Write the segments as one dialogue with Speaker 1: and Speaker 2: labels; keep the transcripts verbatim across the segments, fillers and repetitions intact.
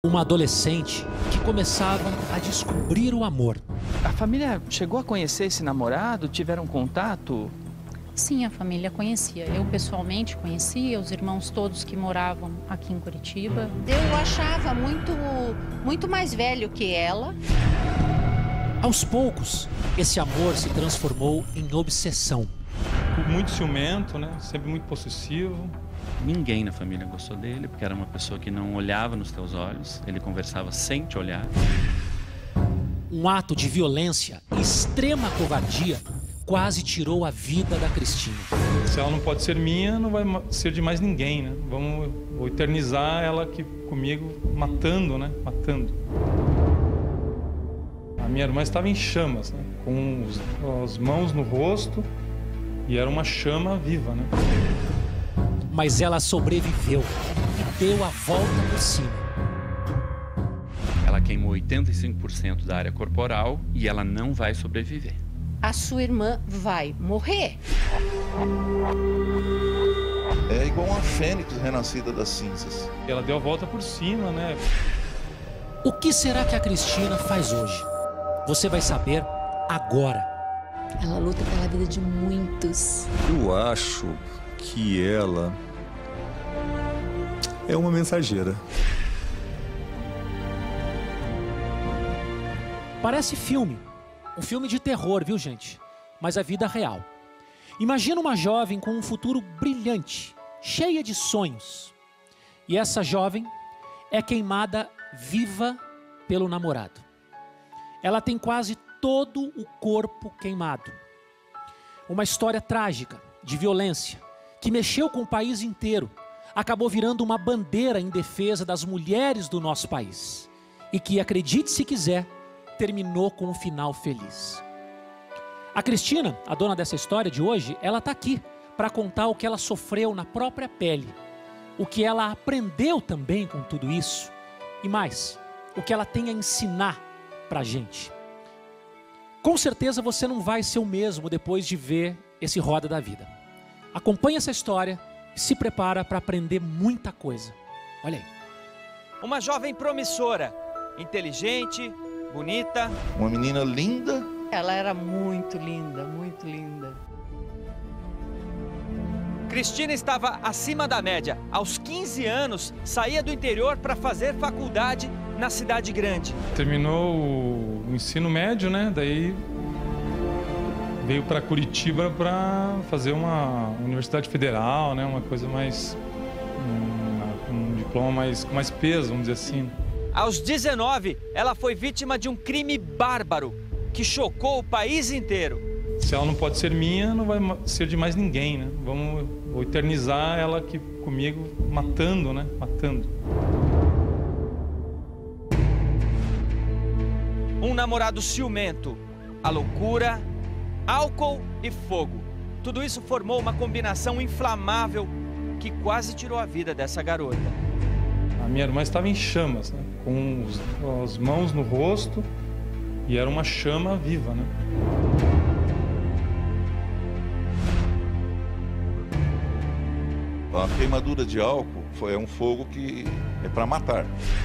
Speaker 1: uma adolescente que começava a descobrir o amor.
Speaker 2: A família chegou a conhecer esse namorado? Tiveram contato?
Speaker 3: Sim, a família conhecia. Eu pessoalmente conhecia, os irmãos todos que moravam aqui em Curitiba.
Speaker 4: Eu achava muito, muito mais velho que ela.
Speaker 1: Aos poucos, esse amor se transformou em obsessão.
Speaker 5: Muito ciumento, né? Sempre muito possessivo.
Speaker 6: Ninguém na família gostou dele, porque era uma pessoa que não olhava nos teus olhos, ele conversava sem te olhar.
Speaker 1: Um ato de violência e extrema covardia quase tirou a vida da Cristina.
Speaker 5: Se ela não pode ser minha, não vai ser de mais ninguém, né? Vamos vou eternizar ela aqui comigo, matando, né? Matando. A minha irmã estava em chamas, né? Com os, as mãos no rosto, e era uma chama viva, né?
Speaker 1: Mas ela sobreviveu e deu a volta por cima.
Speaker 6: Ela queimou oitenta e cinco por cento da área corporal e ela não vai sobreviver.
Speaker 4: A sua irmã vai morrer.
Speaker 7: É igual uma fênix renascida das cinzas.
Speaker 5: Ela deu a volta por cima, né?
Speaker 1: O que será que a Cristina faz hoje? Você vai saber agora.
Speaker 8: Ela luta pela vida de muitos.
Speaker 9: Eu acho que ela é uma mensageira.
Speaker 1: Parece filme. Um filme de terror, viu, gente? Mas a vida real. Imagina uma jovem com um futuro brilhante, cheia de sonhos. E essa jovem é queimada viva pelo namorado. Ela tem quase todo o corpo queimado. Uma história trágica, de violência, que mexeu com o país inteiro. Acabou virando uma bandeira em defesa das mulheres do nosso país. E que, acredite se quiser, terminou com um final feliz. A Cristina, a dona dessa história de hoje, ela está aqui para contar o que ela sofreu na própria pele, o que ela aprendeu também com tudo isso e mais, o que ela tem a ensinar para a gente. Com certeza você não vai ser o mesmo depois de ver esse Roda da Vida. Acompanhe essa história e se prepara para aprender muita coisa. Olha aí.
Speaker 2: Uma jovem promissora, inteligente, bonita.
Speaker 7: Uma menina linda.
Speaker 4: Ela era muito linda, muito linda.
Speaker 2: Cristina estava acima da média. Aos quinze anos, saía do interior para fazer faculdade na cidade grande.
Speaker 5: Terminou o ensino médio, né? Daí veio para Curitiba para fazer uma universidade federal, né? Uma coisa mais... um, um diploma mais, com mais peso, vamos dizer assim.
Speaker 2: Aos dezenove, ela foi vítima de um crime bárbaro que chocou o país inteiro.
Speaker 5: Se ela não pode ser minha, não vai ser de mais ninguém, né? Vamos vou eternizar ela aqui comigo, matando, né? Matando.
Speaker 2: Um namorado ciumento, a loucura, álcool e fogo. Tudo isso formou uma combinação inflamável que quase tirou a vida dessa garota.
Speaker 5: A minha irmã estava em chamas, né? Com os, as mãos no rosto, e era uma chama viva, né?
Speaker 7: A queimadura de álcool foi um fogo que é para matar.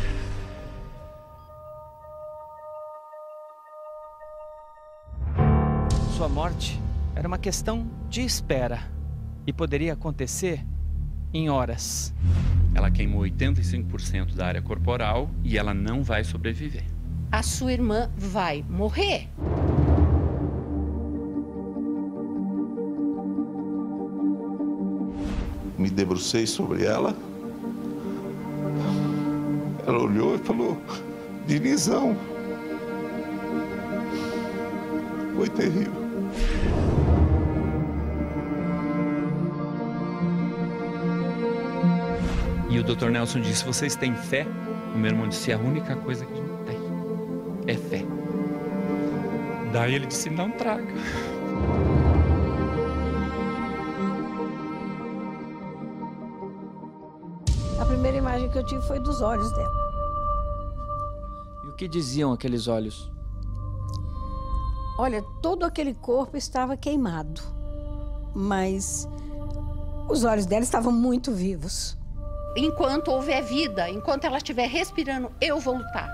Speaker 2: Sua morte era uma questão de espera e poderia acontecer em horas.
Speaker 6: Ela queimou oitenta e cinco por cento da área corporal e ela não vai sobreviver.
Speaker 4: A sua irmã vai morrer.
Speaker 7: Me debrucei sobre ela. Ela olhou e falou: Dinizão. Foi terrível.
Speaker 6: E o doutor Nelson disse: vocês têm fé? O meu irmão disse: a única coisa que a gente tem é fé. Daí ele disse: não traga.
Speaker 8: A primeira imagem que eu tive foi dos olhos dela.
Speaker 2: E o que diziam aqueles olhos?
Speaker 8: Olha, todo aquele corpo estava queimado, mas os olhos dela estavam muito vivos.
Speaker 4: enquanto houver vida, enquanto ela estiver respirando, eu vou lutar.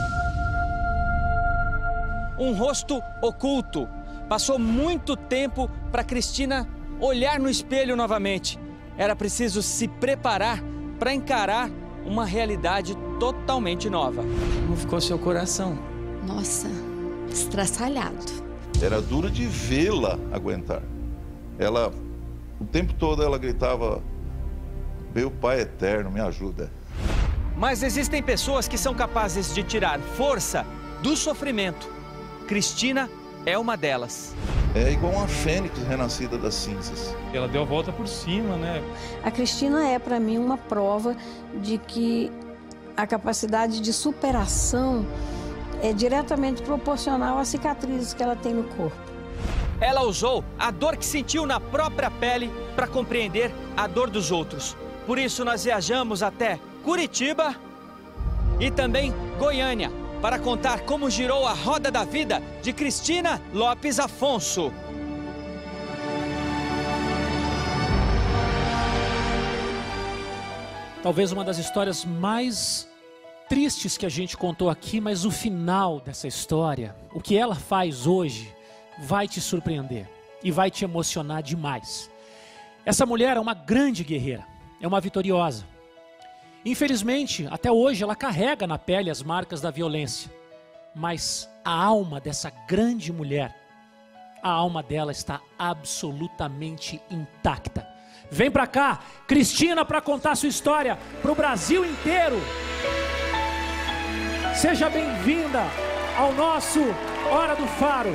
Speaker 2: Um rosto oculto. Passou muito tempo para Cristina olhar no espelho novamente. Era preciso se preparar para encarar uma realidade totalmente nova. Como ficou seu coração?
Speaker 8: Nossa, estraçalhado.
Speaker 7: Era duro de vê-la aguentar. Ela, o tempo todo ela gritava: meu Pai eterno, me ajuda.
Speaker 2: Mas existem pessoas que são capazes de tirar força do sofrimento. Cristina é uma delas.
Speaker 7: É igual uma fênix renascida das cinzas.
Speaker 5: Ela deu a volta por cima, né?
Speaker 8: A Cristina é, para mim, uma prova de que a capacidade de superação é diretamente proporcional às cicatrizes que ela tem no corpo.
Speaker 2: Ela usou a dor que sentiu na própria pele para compreender a dor dos outros. Por isso nós viajamos até Curitiba e também Goiânia para contar como girou a roda da vida de Cristina Lopes Afonso.
Speaker 1: Talvez uma das histórias mais tristes que a gente contou aqui, mas o final dessa história, o que ela faz hoje, vai te surpreender e vai te emocionar demais. Essa mulher é uma grande guerreira, é uma vitoriosa. Infelizmente, até hoje ela carrega na pele as marcas da violência. Mas a alma dessa grande mulher, a alma dela está absolutamente intacta. Vem pra cá, Cristina, para contar sua história pro Brasil inteiro. Seja bem-vinda ao nosso Hora do Faro.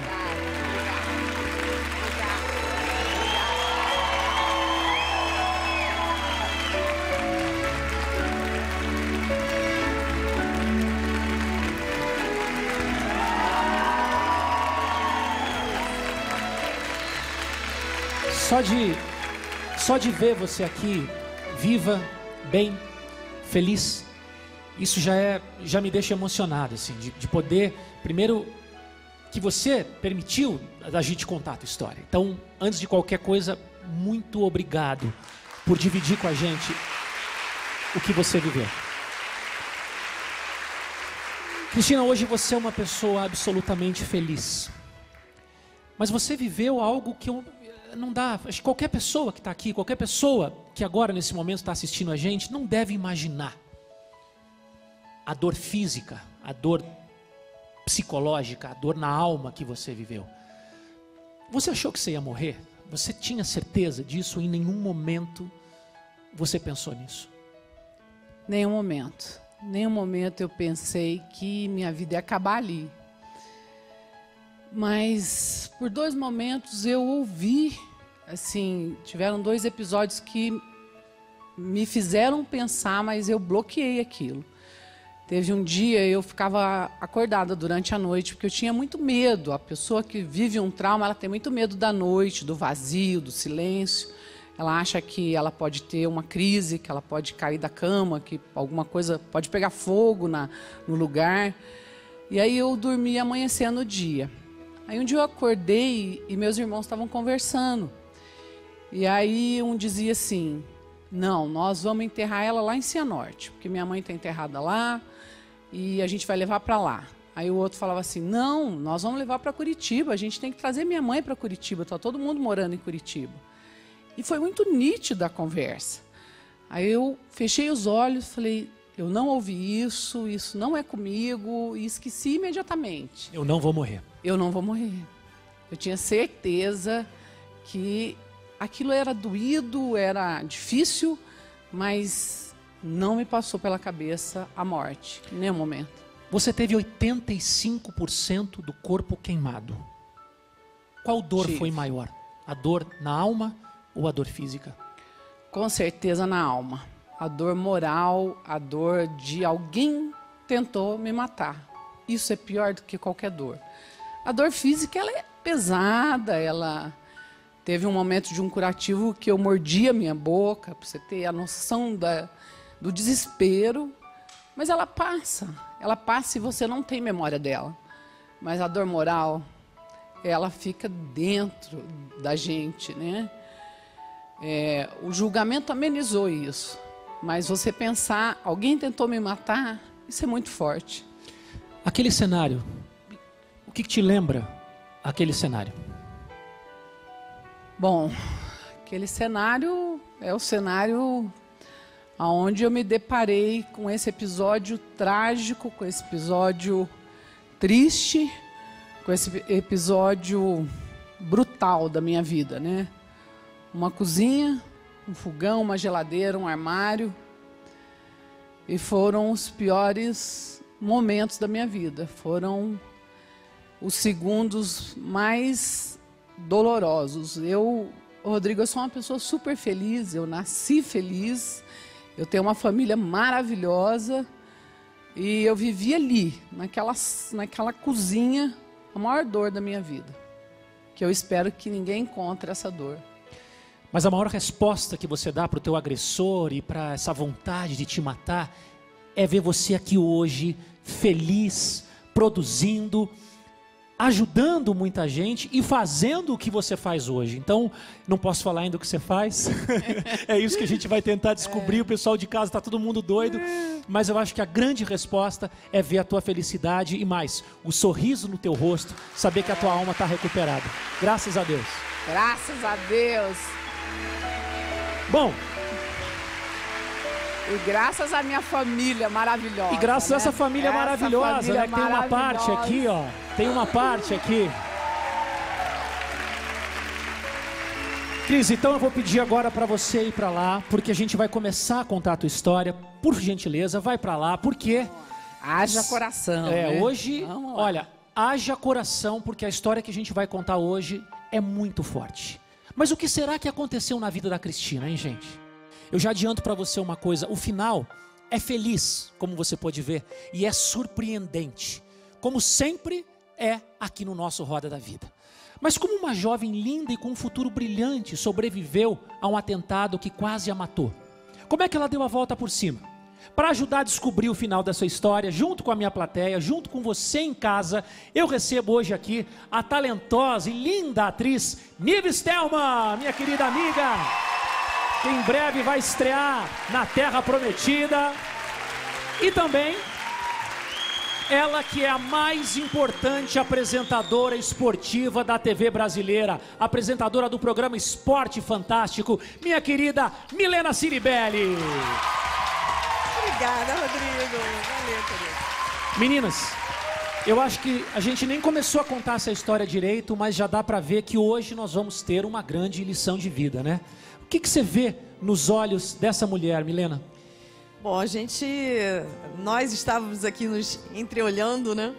Speaker 1: Só de, só de ver você aqui, viva, bem, feliz, isso já, é, já me deixa emocionado, assim, de, de poder, primeiro, que você permitiu a gente contar a tua história. Então, antes de qualquer coisa, muito obrigado por dividir com a gente o que você viveu. Cristina, hoje você é uma pessoa absolutamente feliz, mas você viveu algo que eu... Não dá, acho que qualquer pessoa que está aqui, qualquer pessoa que agora nesse momento está assistindo a gente, não deve imaginar a dor física, a dor psicológica, a dor na alma que você viveu. Você achou que você ia morrer? Você tinha certeza disso? Em nenhum momento você pensou nisso?
Speaker 10: Nenhum momento. Nenhum momento eu pensei que minha vida ia acabar ali. Mas por dois momentos eu ouvi, assim, tiveram dois episódios que me fizeram pensar, mas eu bloqueei aquilo. Teve um dia eu ficava acordada durante a noite, porque eu tinha muito medo. A pessoa que vive um trauma, ela tem muito medo da noite, do vazio, do silêncio. Ela acha que ela pode ter uma crise, que ela pode cair da cama, que alguma coisa pode pegar fogo na, no lugar. E aí eu dormi amanhecendo o dia. Aí um dia eu acordei e meus irmãos estavam conversando. E aí um dizia assim, não, nós vamos enterrar ela lá em Cianorte, porque minha mãe está enterrada lá e a gente vai levar para lá. Aí o outro falava assim, não, nós vamos levar para Curitiba, a gente tem que trazer minha mãe para Curitiba, está todo mundo morando em Curitiba. E foi muito nítida a conversa. Aí eu fechei os olhos, falei, eu não ouvi isso, isso não é comigo, e esqueci imediatamente.
Speaker 1: Eu não vou morrer.
Speaker 10: Eu não vou morrer. Eu tinha certeza que aquilo era doído, era difícil, mas não me passou pela cabeça a morte, em nenhum momento.
Speaker 1: Você teve oitenta e cinco por cento do corpo queimado. Qual dor
Speaker 10: Tive.
Speaker 1: foi maior? A dor na alma ou a dor física?
Speaker 10: Com certeza na alma. A dor moral, a dor de alguém tentou me matar. Isso é pior do que qualquer dor. A dor física, ela é pesada, ela... Teve um momento de um curativo que eu mordia a minha boca, para você ter a noção da, do desespero. Mas ela passa, ela passa e você não tem memória dela. Mas a dor moral, ela fica dentro da gente, né? É, o julgamento amenizou isso. Mas você pensar, alguém tentou me matar, isso é muito forte.
Speaker 1: Aquele cenário, o que, que te lembra aquele cenário?
Speaker 10: Bom, aquele cenário é o cenário onde eu me deparei com esse episódio trágico, com esse episódio triste, com esse episódio brutal da minha vida, né? Uma cozinha, um fogão, uma geladeira, um armário. E foram os piores momentos da minha vida. Foram os segundos mais dolorosos. Eu, Rodrigo, eu sou uma pessoa super feliz. Eu nasci feliz. Eu tenho uma família maravilhosa. E eu vivi ali, naquela, naquela cozinha, a maior dor da minha vida. Que eu espero que ninguém encontre essa dor.
Speaker 1: Mas a maior resposta que você dá para o teu agressor e para essa vontade de te matar é ver você aqui hoje, feliz, produzindo, ajudando muita gente e fazendo o que você faz hoje. Então, não posso falar ainda o que você faz. É isso que a gente vai tentar descobrir. É. O pessoal de casa está todo mundo doido. Mas eu acho que a grande resposta é ver a tua felicidade e mais, o sorriso no teu rosto, saber que a tua alma está recuperada. Graças a Deus.
Speaker 10: Graças a Deus.
Speaker 1: Bom,
Speaker 10: e graças à minha família maravilhosa.
Speaker 1: E graças
Speaker 10: né?
Speaker 1: a essa família essa maravilhosa,
Speaker 10: família
Speaker 1: né? Que tem uma parte aqui, ó. Tem uma parte aqui. Cris, então eu vou pedir agora para você ir para lá, porque a gente vai começar a contar a tua história. Por gentileza, vai para lá, porque...
Speaker 10: Haja coração,
Speaker 1: É,
Speaker 10: né?
Speaker 1: hoje, olha, haja coração, porque a história que a gente vai contar hoje é muito forte. Mas o que será que aconteceu na vida da Cristina, hein, gente? Eu já adianto para você uma coisa, o final é feliz, como você pode ver, e é surpreendente, como sempre é aqui no nosso Roda da Vida. Mas como uma jovem linda e com um futuro brilhante sobreviveu a um atentado que quase a matou? Como é que ela deu a volta por cima? Para ajudar a descobrir o final dessa história, junto com a minha plateia, junto com você em casa, eu recebo hoje aqui a talentosa e linda atriz Nive Stelman, minha querida amiga, que em breve vai estrear na Terra Prometida. E também ela que é a mais importante apresentadora esportiva da T V brasileira, apresentadora do programa Esporte Fantástico, minha querida Milena Ciribelli.
Speaker 11: Obrigada, Rodrigo. Valeu, querido.
Speaker 1: Meninas, eu acho que a gente nem começou a contar essa história direito, mas já dá para ver que hoje nós vamos ter uma grande lição de vida, né? O que, que você vê nos olhos dessa mulher, Milena?
Speaker 11: Bom, a gente, nós estávamos aqui nos entreolhando, né?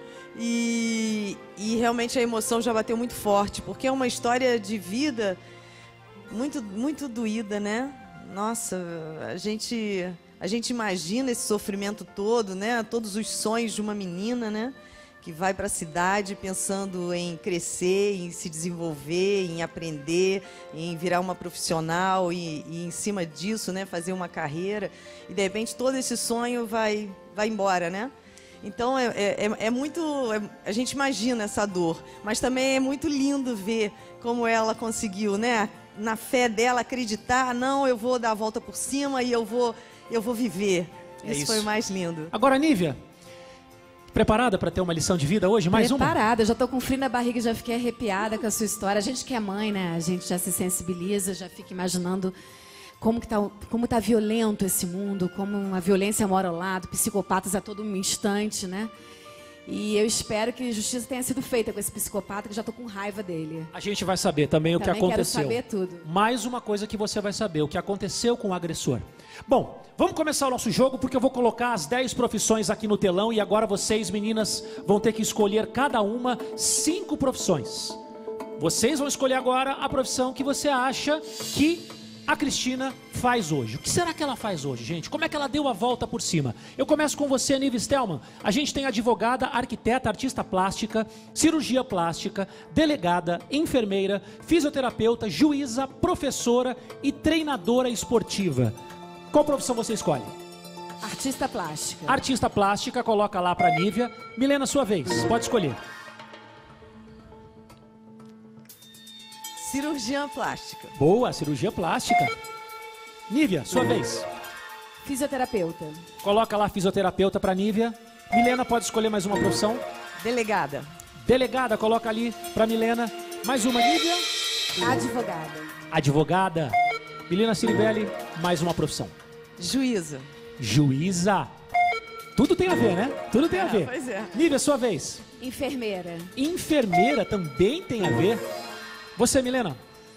Speaker 11: E, e realmente a emoção já bateu muito forte, porque é uma história de vida muito, muito doída, né? Nossa, a gente... A gente imagina esse sofrimento todo, né? Todos os sonhos de uma menina, né? Que vai para a cidade pensando em crescer, em se desenvolver, em aprender, em virar uma profissional e, e em cima disso, né? Fazer uma carreira. E de repente todo esse sonho vai, vai embora, né? Então é, é, é muito... É, a gente imagina essa dor, mas também é muito lindo ver como ela conseguiu, né? Na fé dela acreditar, não, eu vou dar a volta por cima e eu vou... Eu vou viver.
Speaker 1: É
Speaker 11: isso,
Speaker 1: isso
Speaker 11: foi o mais lindo.
Speaker 1: Agora, Nívia, preparada para ter uma lição de vida hoje? Mais
Speaker 12: preparada,
Speaker 1: uma?
Speaker 12: Preparada, já estou com frio na barriga, já fiquei arrepiada com a sua história. A gente que é mãe, né? A gente já se sensibiliza, já fica imaginando como que tá, como tá violento esse mundo, como a violência mora ao lado, psicopatas a todo instante, né? E eu espero que justiça tenha sido feita com esse psicopata, que já estou com raiva dele.
Speaker 1: A gente vai saber também o
Speaker 12: também
Speaker 1: que aconteceu.
Speaker 12: Quero saber tudo.
Speaker 1: Mais uma coisa que você vai saber, o que aconteceu com o agressor. Bom, vamos começar o nosso jogo, porque eu vou colocar as dez profissões aqui no telão e agora vocês, meninas, vão ter que escolher cada uma cinco profissões. Vocês vão escolher agora a profissão que você acha que a Cristina faz hoje. O que será que ela faz hoje, gente? Como é que ela deu a volta por cima? Eu começo com você, Nive Stelman. A gente tem advogada, arquiteta, artista plástica, cirurgia plástica, delegada, enfermeira, fisioterapeuta, juíza, professora e treinadora esportiva. Qual profissão você escolhe?
Speaker 12: Artista plástica.
Speaker 1: Artista plástica, coloca lá para Nívia. Milena, sua vez, pode escolher.
Speaker 11: Cirurgia plástica.
Speaker 1: Boa, cirurgia plástica. Nívia, sua vez.
Speaker 12: Fisioterapeuta.
Speaker 1: Coloca lá fisioterapeuta para Nívia. Milena pode escolher mais uma profissão.
Speaker 11: Delegada.
Speaker 1: Delegada, coloca ali para Milena. Mais uma, Nívia.
Speaker 12: Advogada.
Speaker 1: Advogada. Milena Ciribelli, mais uma profissão.
Speaker 11: Juíza.
Speaker 1: Juíza. Tudo tem a ver, né? Tudo tem a ver.
Speaker 11: É, pois é.
Speaker 1: Nívia, sua vez.
Speaker 12: Enfermeira.
Speaker 1: Enfermeira também tem a ver. Você, Milena.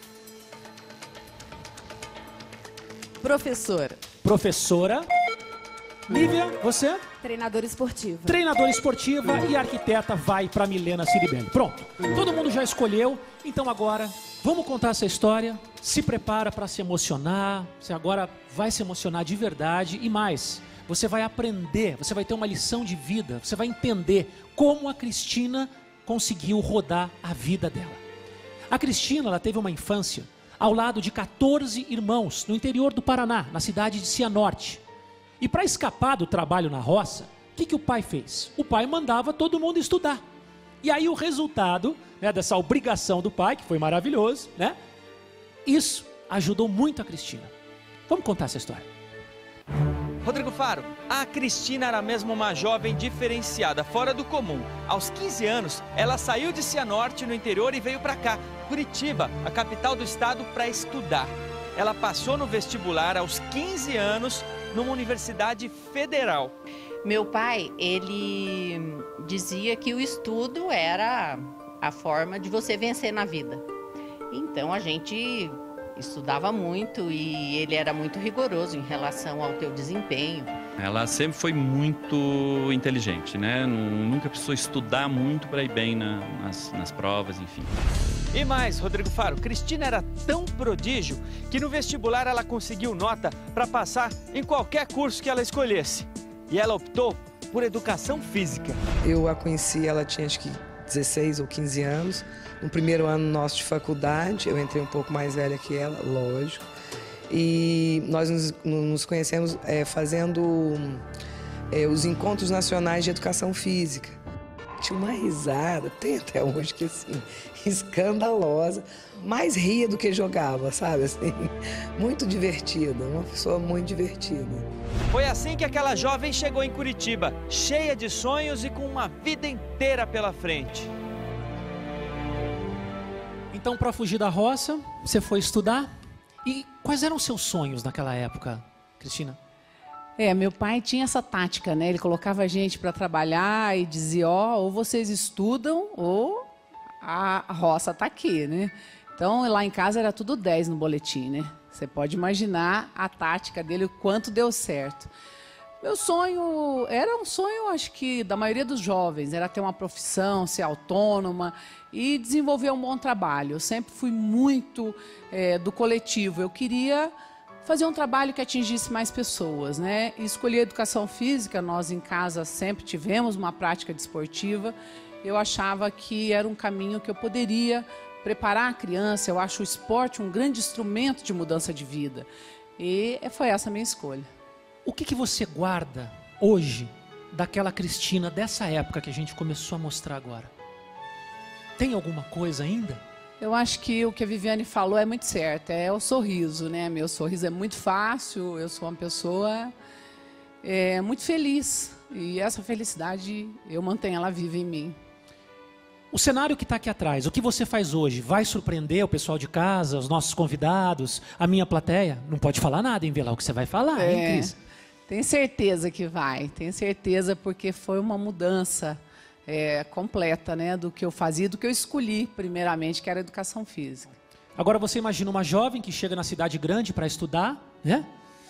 Speaker 11: Professora.
Speaker 1: Professora. Nívia, você?
Speaker 12: Treinadora esportiva.
Speaker 1: Treinadora esportiva e arquiteta vai para Milena Ciribelli. Pronto. Todo mundo já escolheu. Então agora, vamos contar essa história. Se prepara para se emocionar. Você agora vai se emocionar de verdade. E mais, você vai aprender, você vai ter uma lição de vida. Você vai entender como a Cristina conseguiu rodar a vida dela. A Cristina, ela teve uma infância ao lado de quatorze irmãos no interior do Paraná, na cidade de Cianorte. E para escapar do trabalho na roça, o que, que o pai fez? O pai mandava todo mundo estudar. E aí o resultado, né, dessa obrigação do pai, que foi maravilhoso, né? Isso ajudou muito a Cristina. Vamos contar essa história.
Speaker 2: Rodrigo Faro, a Cristina era mesmo uma jovem diferenciada, fora do comum. Aos quinze anos, ela saiu de Cianorte, no interior, e veio para cá, Curitiba, a capital do estado, para estudar. Ela passou no vestibular aos quinze anos, numa universidade federal.
Speaker 4: Meu pai, ele dizia que o estudo era a forma de você vencer na vida. Então a gente estudava muito e ele era muito rigoroso em relação ao teu desempenho.
Speaker 6: Ela sempre foi muito inteligente, né? Nunca precisou estudar muito para ir bem na, nas, nas provas, enfim.
Speaker 2: E mais, Rodrigo Faro, Cristina era tão prodígio que no vestibular ela conseguiu nota para passar em qualquer curso que ela escolhesse. E ela optou por educação física.
Speaker 13: Eu a conheci, ela tinha acho que dezesseis ou quinze anos. No primeiro ano nosso de faculdade, eu entrei um pouco mais velha que ela, lógico. E nós nos, nos conhecemos é, fazendo é, os encontros nacionais de educação física. Tinha uma risada, tem até hoje que assim, escandalosa, mais ria do que jogava, sabe? Assim, muito divertida, uma pessoa muito divertida.
Speaker 2: Foi assim que aquela jovem chegou em Curitiba, cheia de sonhos e com uma vida inteira pela frente.
Speaker 1: Então, para fugir da roça, você foi estudar. E quais eram os seus sonhos naquela época, Cristina?
Speaker 10: É, meu pai tinha essa tática, né? Ele colocava a gente para trabalhar e dizia, ó, oh, ou vocês estudam ou a roça tá aqui, né? Então, lá em casa era tudo dez no boletim, né? Você pode imaginar a tática dele, o quanto deu certo. Meu sonho era um sonho, acho que, da maioria dos jovens, era ter uma profissão, ser autônoma e desenvolver um bom trabalho. Eu sempre fui muito é, do coletivo. Eu queria fazer um trabalho que atingisse mais pessoas, né? E escolhi a educação física. Nós em casa sempre tivemos uma prática desportiva. Eu achava que era um caminho que eu poderia preparar a criança. Eu acho o esporte um grande instrumento de mudança de vida. E foi essa a minha escolha.
Speaker 1: O que, que você guarda hoje daquela Cristina, dessa época que a gente começou a mostrar agora? Tem alguma coisa ainda?
Speaker 10: Eu acho que o que a Viviane falou é muito certo, é o sorriso, né? Meu sorriso é muito fácil, eu sou uma pessoa é, muito feliz. E essa felicidade, eu mantenho ela viva em mim.
Speaker 1: O cenário que está aqui atrás, o que você faz hoje, vai surpreender o pessoal de casa, os nossos convidados, a minha plateia? Não pode falar nada, hein, Vila? O que você vai falar,
Speaker 10: é,
Speaker 1: hein, Cris?
Speaker 10: Tenho certeza que vai, tenho certeza, porque foi uma mudança é, completa, né, do que eu fazia, do que eu escolhi, primeiramente, que era a educação física.
Speaker 1: Agora você imagina uma jovem que chega na cidade grande para estudar, né?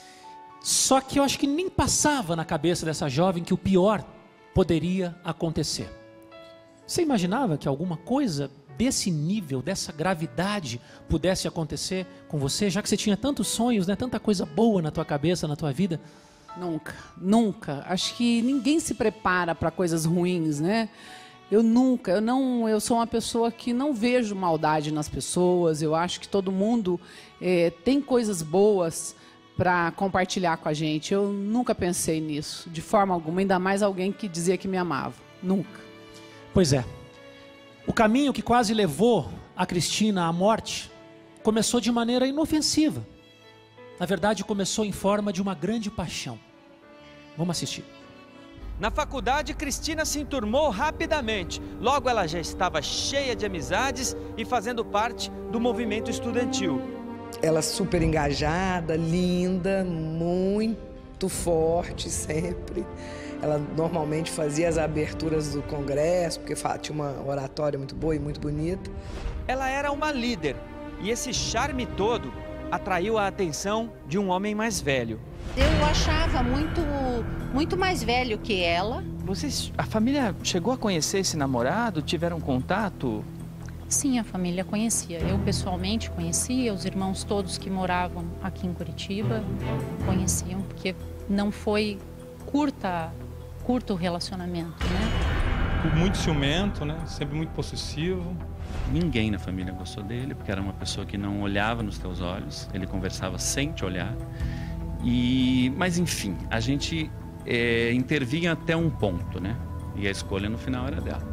Speaker 1: Só que eu acho que nem passava na cabeça dessa jovem que o pior poderia acontecer. Você imaginava que alguma coisa desse nível, dessa gravidade, pudesse acontecer com você, já que você tinha tantos sonhos, né? Tanta coisa boa na tua cabeça, na tua vida?
Speaker 10: Nunca, nunca. Acho que ninguém se prepara para coisas ruins, né? Eu nunca, eu não, eu sou uma pessoa que não vejo maldade nas pessoas. Eu acho que todo mundo é, tem coisas boas para compartilhar com a gente. Eu nunca pensei nisso, de forma alguma, ainda mais alguém que dizia que me amava. Nunca.
Speaker 1: Pois é. O caminho que quase levou a Cristina à morte começou de maneira inofensiva. na verdade, começou em forma de uma grande paixão. Vamos assistir.
Speaker 2: Na faculdade, Cristina se enturmou rapidamente. Logo, ela já estava cheia de amizades e fazendo parte do movimento estudantil.
Speaker 13: Ela super engajada, linda, muito forte sempre. Ela normalmente fazia as aberturas do congresso, porque tinha uma oratória muito boa e muito bonita.
Speaker 2: Ela era uma líder e esse charme todo atraiu a atenção de um homem mais velho.
Speaker 4: Eu achava muito, muito mais velho que ela.
Speaker 2: Vocês, a família chegou a conhecer esse namorado? Tiveram contato?
Speaker 3: Sim, a família conhecia. Eu pessoalmente conhecia, os irmãos todos que moravam aqui em Curitiba conheciam, porque não foi curta, curto o relacionamento, né?
Speaker 5: Muito ciumento, né? Sempre muito possessivo.
Speaker 6: Ninguém na família gostou dele, porque era uma pessoa que não olhava nos teus olhos, ele conversava sem te olhar. E, mas enfim, a gente é, intervinha até um ponto, né? E a escolha no final era dela.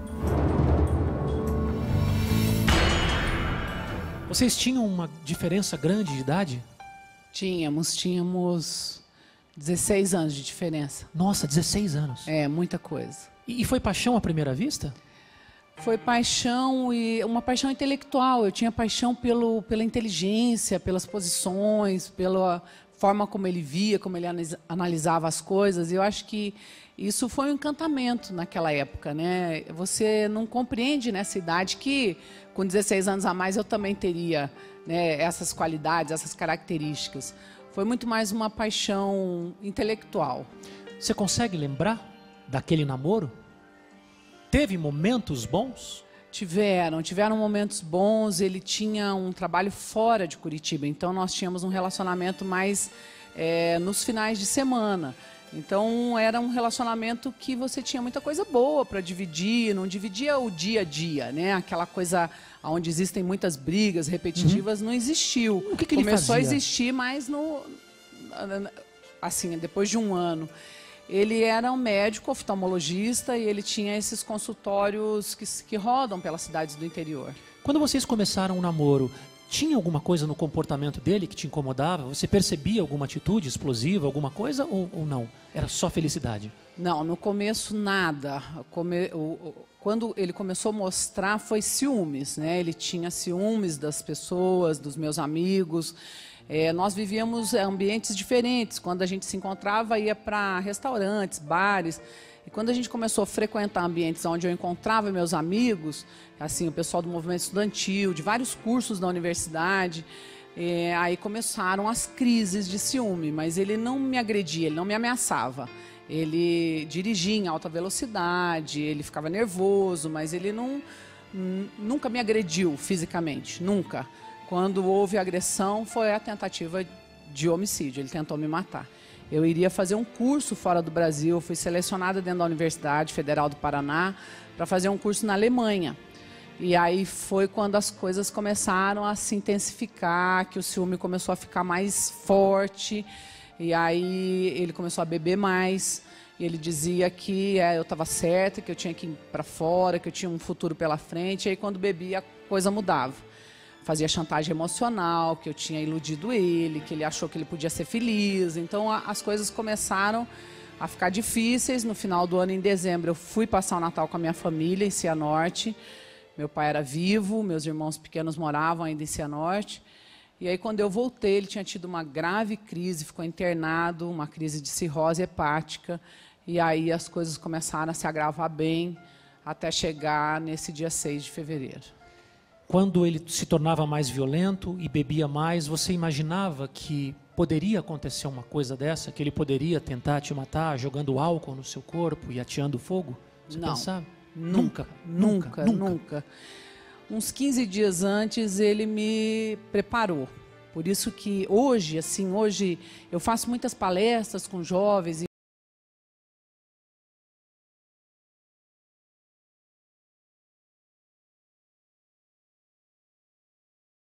Speaker 1: Vocês tinham uma diferença grande de idade?
Speaker 10: Tínhamos, tínhamos dezesseis anos de diferença.
Speaker 1: Nossa, dezesseis anos.
Speaker 10: É, muita coisa.
Speaker 1: E, e foi paixão à primeira vista?
Speaker 10: Foi paixão, e uma paixão intelectual. Eu tinha paixão pelo, pela inteligência, pelas posições, pela forma como ele via, como ele analisava as coisas. E eu acho que isso foi um encantamento naquela época, né? Você não compreende nessa idade que, com dezesseis anos a mais, eu também teria, né, essas qualidades, essas características. Foi muito mais uma paixão intelectual.
Speaker 1: Você consegue lembrar daquele namoro? Teve momentos bons?
Speaker 10: Tiveram, tiveram momentos bons. Ele tinha um trabalho fora de Curitiba, então nós tínhamos um relacionamento mais é, nos finais de semana. Então era um relacionamento que você tinha muita coisa boa para dividir, não dividia o dia a dia, né? Aquela coisa onde existem muitas brigas repetitivas, uhum. não existiu.
Speaker 1: O que que ele
Speaker 10: Começou
Speaker 1: fazia?
Speaker 10: a existir mais no, assim, depois de um ano. Ele era um médico oftalmologista e ele tinha esses consultórios que, que rodam pelas cidades do interior.
Speaker 1: Quando vocês começaram o namoro, tinha alguma coisa no comportamento dele que te incomodava? Você percebia alguma atitude explosiva, alguma coisa ou, ou não? Era só felicidade?
Speaker 10: Não, no começo nada. Come, o, o, quando ele começou a mostrar foi ciúmes, né? Ele tinha ciúmes das pessoas, dos meus amigos. É, nós vivíamos ambientes diferentes. Quando a gente se encontrava, ia para restaurantes, bares. E quando a gente começou a frequentar ambientes onde eu encontrava meus amigos, assim, o pessoal do movimento estudantil, de vários cursos da universidade, é, aí começaram as crises de ciúme. Mas ele não me agredia, ele não me ameaçava. Ele dirigia em alta velocidade, ele ficava nervoso, mas ele não, nunca me agrediu fisicamente, nunca. Quando houve agressão, foi a tentativa de homicídio. Ele tentou me matar. Eu iria fazer um curso fora do Brasil. Fui selecionada dentro da Universidade Federal do Paraná para fazer um curso na Alemanha. E aí foi quando as coisas começaram a se intensificar, que o ciúme começou a ficar mais forte. E aí ele começou a beber mais. E ele dizia que é, eu estava certa, que eu tinha que ir para fora, que eu tinha um futuro pela frente. E aí quando bebia, a coisa mudava. Fazia chantagem emocional, que eu tinha iludido ele, que ele achou que ele podia ser feliz. Então, a, as coisas começaram a ficar difíceis. No final do ano, em dezembro, eu fui passar o Natal com a minha família em Cianorte. Meu pai era vivo, meus irmãos pequenos moravam ainda em Cianorte. E aí, quando eu voltei, ele tinha tido uma grave crise, ficou internado, uma crise de cirrose hepática. E aí as coisas começaram a se agravar bem, até chegar nesse dia seis de fevereiro.
Speaker 1: Quando ele se tornava mais violento e bebia mais, você imaginava que poderia acontecer uma coisa dessa? Que ele poderia tentar te matar jogando álcool no seu corpo e ateando fogo? Você
Speaker 10: Não,
Speaker 1: pensava?
Speaker 10: Nunca, nunca, nunca, nunca. Uns quinze dias antes ele me preparou. Por isso que hoje, assim, hoje eu faço muitas palestras com jovens.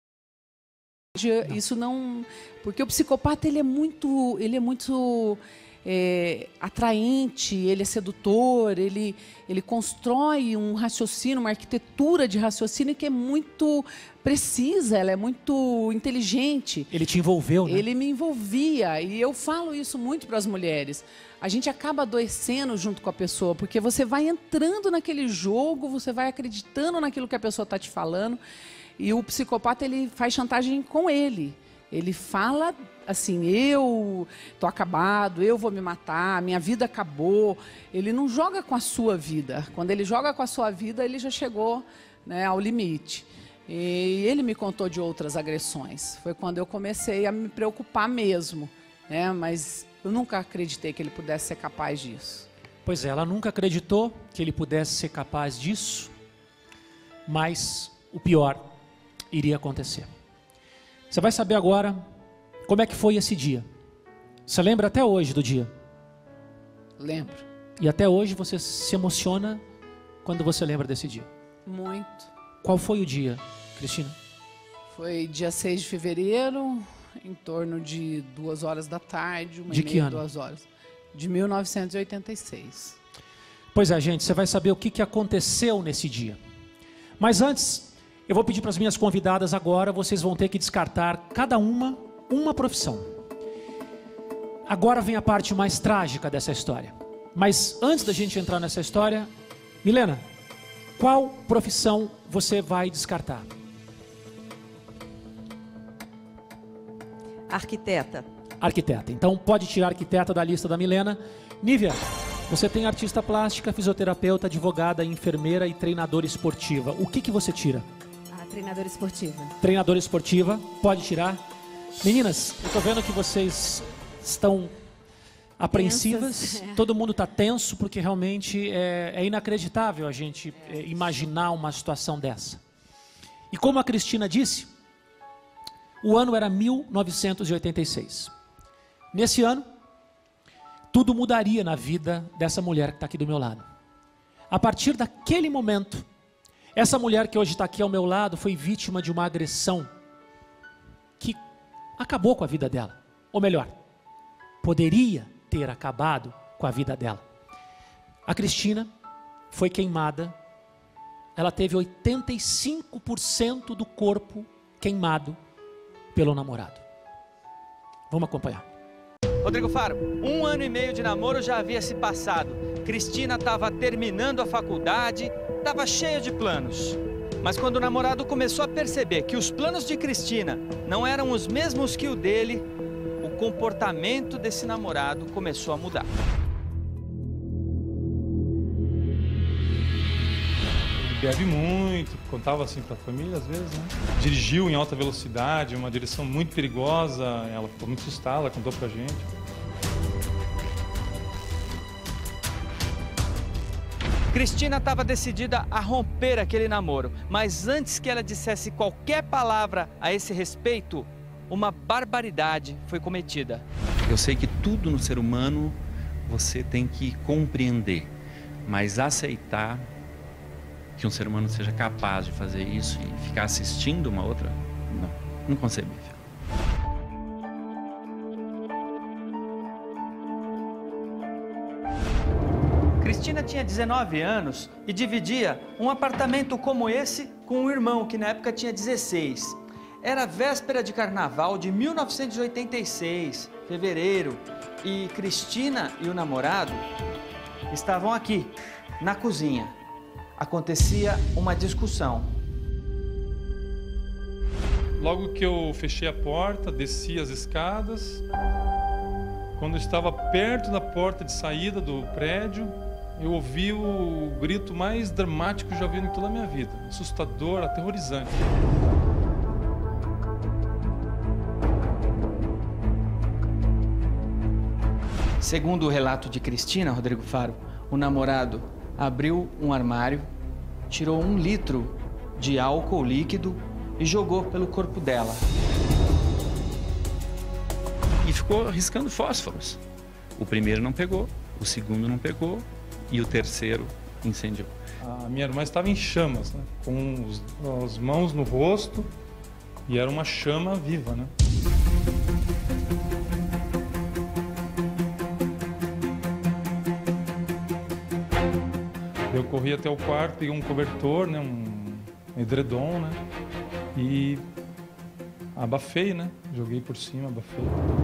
Speaker 10: Isso não, porque o psicopata ele é muito, ele é muito, é, atraente, ele é sedutor, ele, ele constrói um raciocínio, uma arquitetura de raciocínio que é muito precisa, ela é muito inteligente.
Speaker 1: Ele te envolveu, né?
Speaker 10: Ele me envolvia, e eu falo isso muito para as mulheres. A gente acaba adoecendo junto com a pessoa, porque você vai entrando naquele jogo, você vai acreditando naquilo que a pessoa está te falando, e o psicopata ele faz chantagem com ele. Ele fala assim, eu tô acabado, eu vou me matar, minha vida acabou. Ele não joga com a sua vida. Quando ele joga com a sua vida, ele já chegou, né, ao limite. E ele me contou de outras agressões. Foi quando eu comecei a me preocupar mesmo, né? Mas eu nunca acreditei que ele pudesse ser capaz disso.
Speaker 1: Pois é, ela nunca acreditou que ele pudesse ser capaz disso, mas o pior iria acontecer. Você vai saber agora como é que foi esse dia. Você lembra até hoje do dia?
Speaker 10: Lembro.
Speaker 1: E até hoje você se emociona quando você lembra desse dia?
Speaker 10: Muito.
Speaker 1: Qual foi o dia, Cristina?
Speaker 10: Foi dia seis de fevereiro, em torno de duas horas da tarde, uma
Speaker 1: de
Speaker 10: e
Speaker 1: que
Speaker 10: meia,
Speaker 1: ano?
Speaker 10: duas horas. De mil novecentos e oitenta e seis.
Speaker 1: Pois é, gente, você vai saber o que, que aconteceu nesse dia. Mas antes, eu vou pedir para as minhas convidadas agora, vocês vão ter que descartar cada uma, uma profissão. Agora vem a parte mais trágica dessa história. Mas antes da gente entrar nessa história, Milena, qual profissão você vai descartar?
Speaker 11: Arquiteta.
Speaker 1: Arquiteta. Então pode tirar arquiteta da lista da Milena. Nívia, você tem artista plástica, fisioterapeuta, advogada, enfermeira e treinadora esportiva. O que que você tira?
Speaker 12: A treinadora esportiva.
Speaker 1: Treinadora esportiva, pode tirar. Meninas, eu tô vendo que vocês estão apreensivas.
Speaker 12: Tensas, é.
Speaker 1: Todo mundo está tenso porque realmente é, é inacreditável a gente é, imaginar uma situação dessa. E como a Cristina disse, o ano era mil novecentos e oitenta e seis. Nesse ano, tudo mudaria na vida dessa mulher que está aqui do meu lado. A partir daquele momento, essa mulher que hoje está aqui ao meu lado foi vítima de uma agressão que acabou com a vida dela. Ou melhor, poderia ter acabado com a vida dela. A Cristina foi queimada. Ela teve oitenta e cinco por cento do corpo queimado pelo namorado. Vamos acompanhar.
Speaker 2: Rodrigo Faro, um ano e meio de namoro já havia se passado. Cristina estava terminando a faculdade, estava cheia de planos. Mas quando o namorado começou a perceber que os planos de Cristina não eram os mesmos que o dele, o comportamento desse namorado começou a mudar.
Speaker 5: Bebe muito, contava assim para a família às vezes, né? Dirigiu em alta velocidade, uma direção muito perigosa, ela ficou muito assustada, ela contou pra gente.
Speaker 2: Cristina estava decidida a romper aquele namoro, mas antes que ela dissesse qualquer palavra a esse respeito, uma barbaridade foi cometida.
Speaker 6: Eu sei que tudo no ser humano você tem que compreender, mas aceitar que um ser humano seja capaz de fazer isso e ficar assistindo uma outra, não, inconcebível.
Speaker 2: Cristina tinha dezenove anos e dividia um apartamento como esse com um irmão que na época tinha dezesseis. Era véspera de carnaval de mil novecentos e oitenta e seis, fevereiro, e Cristina e o namorado estavam aqui, na cozinha. Acontecia uma discussão.
Speaker 5: Logo que eu fechei a porta, desci as escadas. Quando eu estava perto da porta de saída do prédio, eu ouvi o grito mais dramático que eu já vi em toda a minha vida. Assustador, aterrorizante.
Speaker 2: Segundo o relato de Cristina, Rodrigo Faro, o namorado abriu um armário, tirou um litro de álcool líquido e jogou pelo corpo dela.
Speaker 6: E ficou riscando fósforos. O primeiro não pegou, o segundo não pegou e o terceiro incendiou.
Speaker 5: A minha irmã estava em chamas, né? Com os, as mãos no rosto, e era uma chama viva, né? corri até o quarto, peguei um cobertor, né, um edredom, né, e abafei, né, joguei por cima, abafei.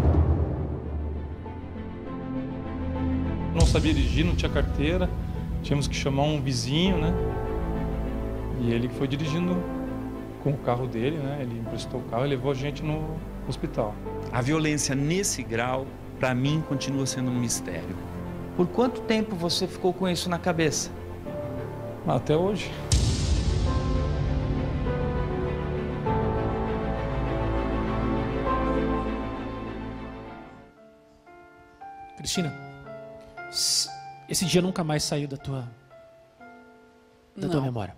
Speaker 5: Não sabia dirigir, não tinha carteira, tínhamos que chamar um vizinho, né, e ele foi dirigindo com o carro dele, né, ele emprestou o carro e levou a gente no hospital.
Speaker 6: A violência nesse grau, para mim, continua sendo um mistério.
Speaker 2: Por quanto tempo você ficou com isso na cabeça?
Speaker 5: Até hoje.
Speaker 1: Cristina, esse dia nunca mais saiu da tua, da tua memória.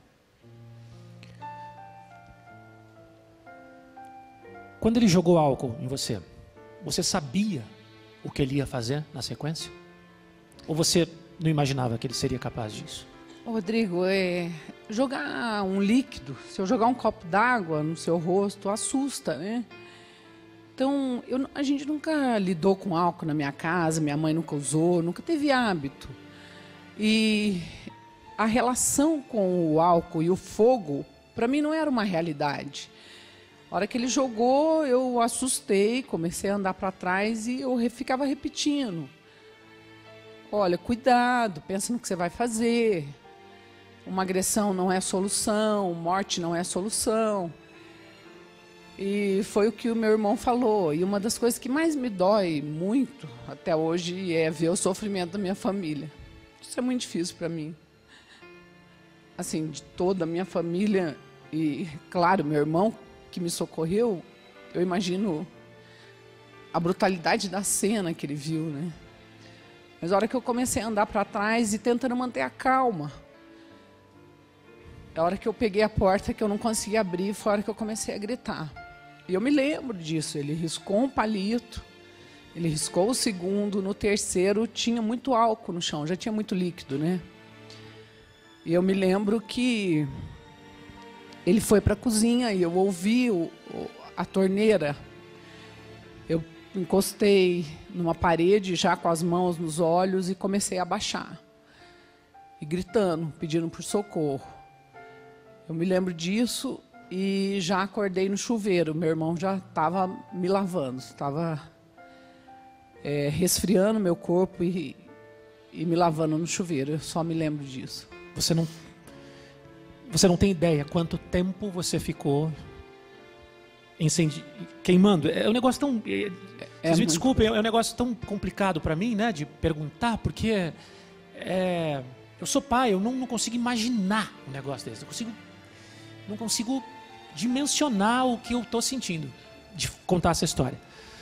Speaker 1: Quando ele jogou álcool em você, você sabia o que ele ia fazer na sequência? Ou você não imaginava que ele seria capaz disso?
Speaker 10: Rodrigo, é, jogar um líquido, se eu jogar um copo d'água no seu rosto, assusta, né? Então, eu, a gente nunca lidou com álcool na minha casa, minha mãe nunca usou, nunca teve hábito. E a relação com o álcool e o fogo, para mim, não era uma realidade. A hora que ele jogou, eu assustei, comecei a andar para trás e eu ficava repetindo. Olha, cuidado, pensa no que você vai fazer. Uma agressão não é solução, morte não é solução. E foi o que o meu irmão falou. E uma das coisas que mais me dói muito até hoje é ver o sofrimento da minha família. Isso é muito difícil para mim. Assim, de toda a minha família e, claro, meu irmão que me socorreu, eu imagino a brutalidade da cena que ele viu, né? Mas a hora que eu comecei a andar para trás e tentando manter a calma, a hora que eu peguei a porta que eu não conseguia abrir, foi a hora que eu comecei a gritar. E eu me lembro disso, ele riscou um palito, ele riscou o segundo, no terceiro tinha muito álcool no chão, já tinha muito líquido, né? E eu me lembro que ele foi para a cozinha e eu ouvi o, a torneira. Eu encostei numa parede já com as mãos nos olhos e comecei a baixar. E gritando, pedindo por socorro. Eu me lembro disso e já acordei no chuveiro. Meu irmão já estava me lavando, estava é, resfriando meu corpo e, e me lavando no chuveiro. Eu só me lembro disso.
Speaker 1: Você não, você não tem ideia quanto tempo você ficou incendi... queimando? É um negócio tão... É,
Speaker 10: é
Speaker 1: vocês me
Speaker 10: muito...
Speaker 1: desculpem, é um negócio tão complicado para mim, né, de perguntar, porque é, eu sou pai, eu não, não consigo imaginar um negócio desse. Eu consigo, não consigo dimensionar o que eu estou sentindo de contar essa história.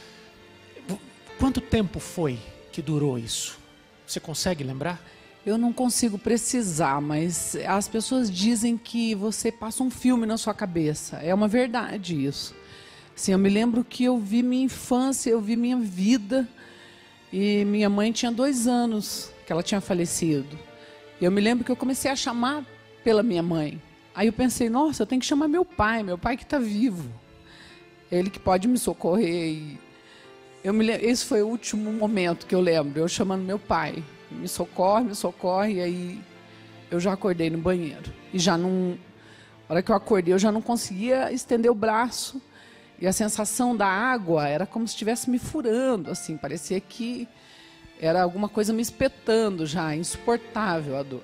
Speaker 1: Quanto tempo foi que durou isso? Você consegue lembrar?
Speaker 10: Eu não consigo precisar, mas as pessoas dizem que você passa um filme na sua cabeça. É uma verdade isso. Assim, eu me lembro que eu vi minha infância, eu vi minha vida. E minha mãe tinha dois anos que ela tinha falecido. E eu me lembro que eu comecei a chamar pela minha mãe. Aí eu pensei, nossa, eu tenho que chamar meu pai, meu pai que está vivo. É ele que pode me socorrer. E eu me lembro, esse foi o último momento que eu lembro, eu chamando meu pai. Me socorre, me socorre, e aí eu já acordei no banheiro. E já não... Na hora que eu acordei, eu já não conseguia estender o braço. E a sensação da água era como se estivesse me furando, assim. Parecia que era alguma coisa me espetando já, insuportável a dor.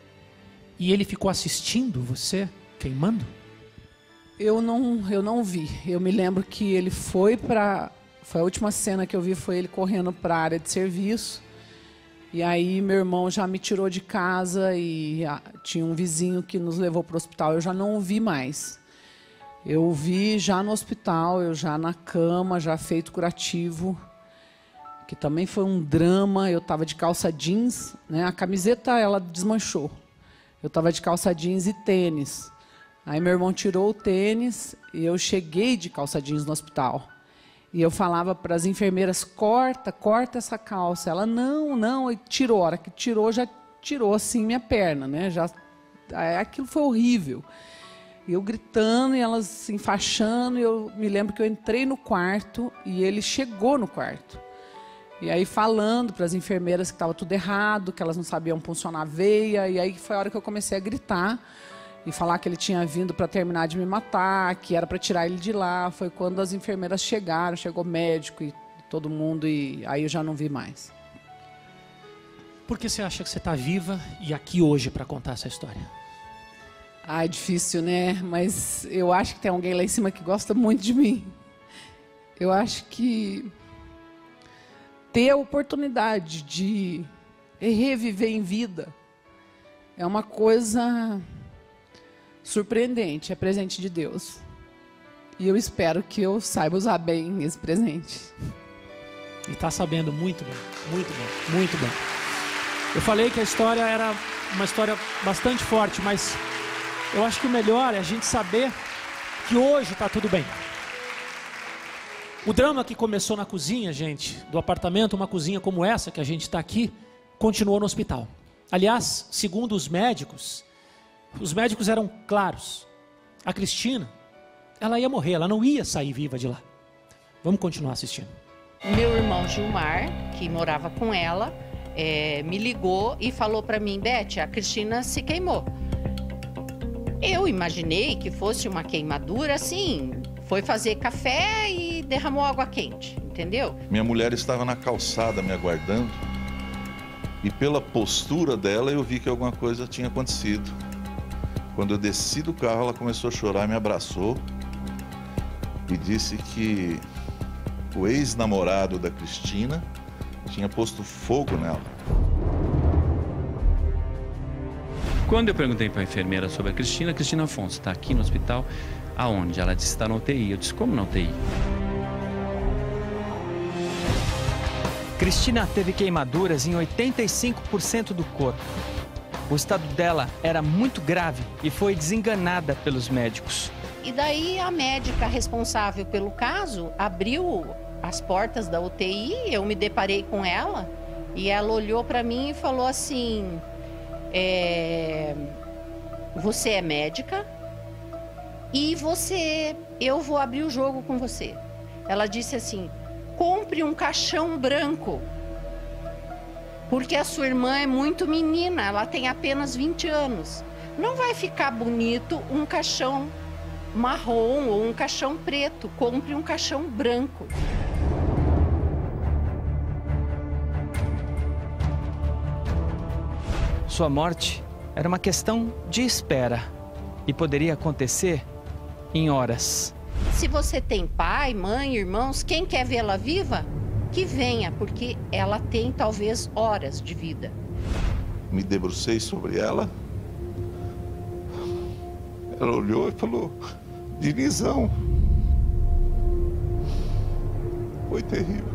Speaker 1: E ele ficou assistindo você queimando?
Speaker 10: Eu não, eu não vi. Eu me lembro que ele foi para... Foi a última cena que eu vi, foi ele correndo para a área de serviço. E aí meu irmão já me tirou de casa e ah, tinha um vizinho que nos levou para o hospital. Eu já não o vi mais. Eu o vi já no hospital, eu já na cama, já feito curativo, que também foi um drama. Eu estava de calça jeans, né? A camiseta ela desmanchou. Eu estava de calça jeans e tênis. Aí meu irmão tirou o tênis e eu cheguei de calça jeans no hospital. E eu falava para as enfermeiras, corta, corta essa calça. Ela, não, não, e tirou. A hora que tirou, já tirou assim minha perna, né? Já, aquilo foi horrível. E eu gritando, e elas se enfaixando, e eu me lembro que eu entrei no quarto, e ele chegou no quarto. E aí falando para as enfermeiras que estava tudo errado, que elas não sabiam puncionar a veia. E aí foi a hora que eu comecei a gritar e falar que ele tinha vindo para terminar de me matar, que era para tirar ele de lá. Foi quando as enfermeiras chegaram, chegou médico e todo mundo, e aí eu já não vi mais.
Speaker 1: Por que você acha que você está viva e aqui hoje para contar essa história?
Speaker 10: Ah, é difícil, né? Mas eu acho que tem alguém lá em cima que gosta muito de mim. Eu acho que ter a oportunidade de reviver em vida é uma coisa surpreendente, é presente de Deus. E eu espero que eu saiba usar bem esse presente.
Speaker 1: E está sabendo muito bem, muito bem, muito bem. Eu falei que a história era uma história bastante forte, mas eu acho que o melhor é a gente saber que hoje está tudo bem. O drama que começou na cozinha, gente, do apartamento, uma cozinha como essa que a gente está aqui, continuou no hospital. Aliás, segundo os médicos, os médicos eram claros. A Cristina, ela ia morrer, ela não ia sair viva de lá. Vamos continuar assistindo.
Speaker 4: Meu irmão Gilmar, que morava com ela, é, me ligou e falou para mim: Beth, a Cristina se queimou. Eu imaginei que fosse uma queimadura assim, foi fazer café e derramou água quente, entendeu?
Speaker 7: Minha mulher estava na calçada me aguardando e pela postura dela eu vi que alguma coisa tinha acontecido. Quando eu desci do carro, ela começou a chorar, me abraçou e disse que o ex-namorado da Cristina tinha posto fogo nela.
Speaker 6: Quando eu perguntei para a enfermeira sobre a Cristina, a Cristina Afonso está aqui no hospital. Aonde? Ela disse que está na U T I. Eu disse, como na U T I?
Speaker 2: Cristina teve queimaduras em oitenta e cinco por cento do corpo. O estado dela era muito grave e foi desenganada pelos médicos.
Speaker 4: E daí a médica responsável pelo caso abriu as portas da U T I, eu me deparei com ela e ela olhou para mim e falou assim: é, você é médica e você, eu vou abrir o jogo com você. Ela disse assim: compre um caixão branco, porque a sua irmã é muito menina, ela tem apenas vinte anos. Não vai ficar bonito um caixão marrom ou um caixão preto, compre um caixão branco.
Speaker 2: Sua morte era uma questão de espera e poderia acontecer em horas.
Speaker 4: Se você tem pai, mãe, irmãos, quem quer vê-la viva, que venha, porque ela tem talvez horas de vida.
Speaker 7: Me debrucei sobre ela. Ela olhou e falou: Dinizão. Foi terrível.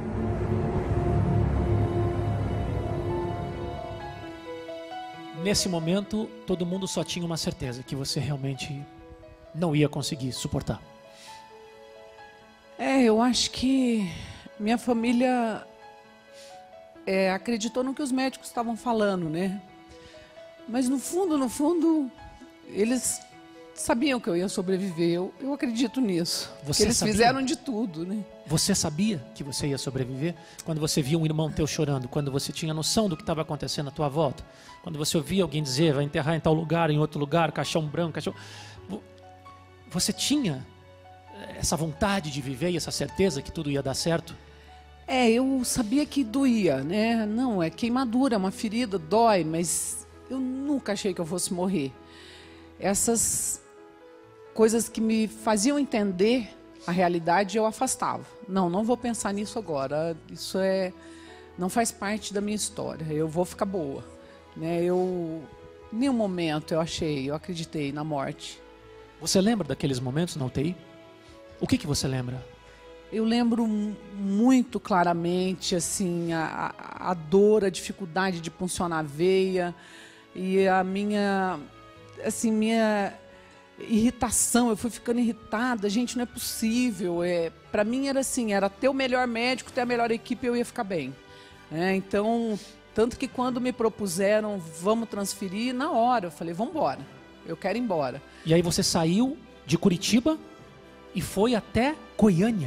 Speaker 1: Nesse momento, todo mundo só tinha uma certeza, que você realmente não ia conseguir suportar.
Speaker 10: É, eu acho que minha família é, acreditou no que os médicos estavam falando, né? Mas no fundo, no fundo, eles sabiam que eu ia sobreviver. Eu, eu acredito nisso.
Speaker 1: Você
Speaker 10: eles
Speaker 1: sabia?
Speaker 10: fizeram de tudo, né?
Speaker 1: Você sabia que você ia sobreviver? Quando você via um irmão teu chorando, quando você tinha noção do que estava acontecendo à tua volta, quando você ouvia alguém dizer, vai enterrar em tal lugar, em outro lugar, caixão branco, caixão... Você tinha essa vontade de viver e essa certeza que tudo ia dar certo?
Speaker 10: É, eu sabia que doía, né? Não, é queimadura, é uma ferida, dói, mas eu nunca achei que eu fosse morrer. Essas coisas que me faziam entender a realidade, eu afastava. Não, não vou pensar nisso agora. Isso é, não faz parte da minha história. Eu vou ficar boa, né? Eu, em nenhum momento eu achei, eu acreditei na morte.
Speaker 1: Você lembra daqueles momentos na U T I? O que que você lembra?
Speaker 10: Eu lembro muito claramente assim a, a, a dor, a dificuldade de puncionar a veia e a minha, assim, minha irritação. Eu fui ficando irritada. Gente, não é possível. É, para mim era assim, era ter o melhor médico, ter a melhor equipe, eu ia ficar bem. É, então, tanto que quando me propuseram, vamos transferir, na hora eu falei, vamos embora. Eu quero ir embora.
Speaker 1: E aí você saiu de Curitiba e foi até Goiânia?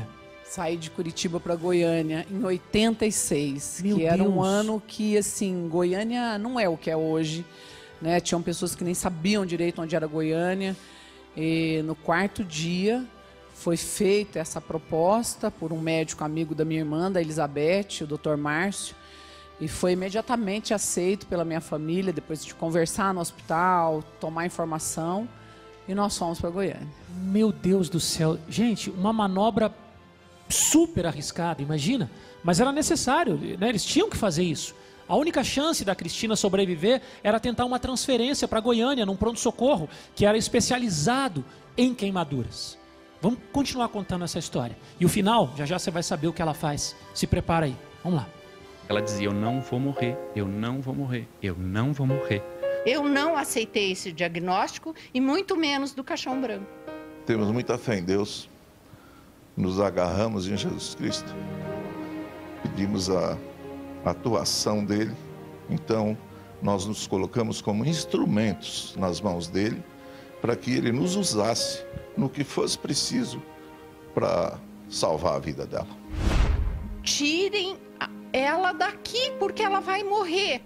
Speaker 10: Saí de Curitiba para Goiânia em oitenta e seis,
Speaker 1: Meu
Speaker 10: que era um
Speaker 1: Deus.
Speaker 10: ano que, assim, Goiânia não é o que é hoje, né? Tinham pessoas que nem sabiam direito onde era Goiânia. E no quarto dia foi feita essa proposta por um médico amigo da minha irmã, da Elizabeth, o doutor Márcio, e foi imediatamente aceito pela minha família, depois de conversar no hospital, tomar informação, e nós fomos para Goiânia.
Speaker 1: Meu Deus do céu. Gente, uma manobra super arriscada, imagina. Mas era necessário, né? Eles tinham que fazer isso. A única chance da Cristina sobreviver era tentar uma transferência para Goiânia, num pronto-socorro, que era especializado em queimaduras. Vamos continuar contando essa história. E o final, já já você vai saber o que ela faz. Se prepara aí. Vamos lá.
Speaker 6: Ela dizia, eu não vou morrer, eu não vou morrer, eu não vou morrer.
Speaker 4: Eu não aceitei esse diagnóstico e muito menos do caixão branco.
Speaker 7: Temos muita fé em Deus, nos agarramos em Jesus Cristo, pedimos a atuação dele, então nós nos colocamos como instrumentos nas mãos dele, para que ele nos usasse no que fosse preciso para salvar a vida dela.
Speaker 4: Tirem ela daqui, porque ela vai morrer.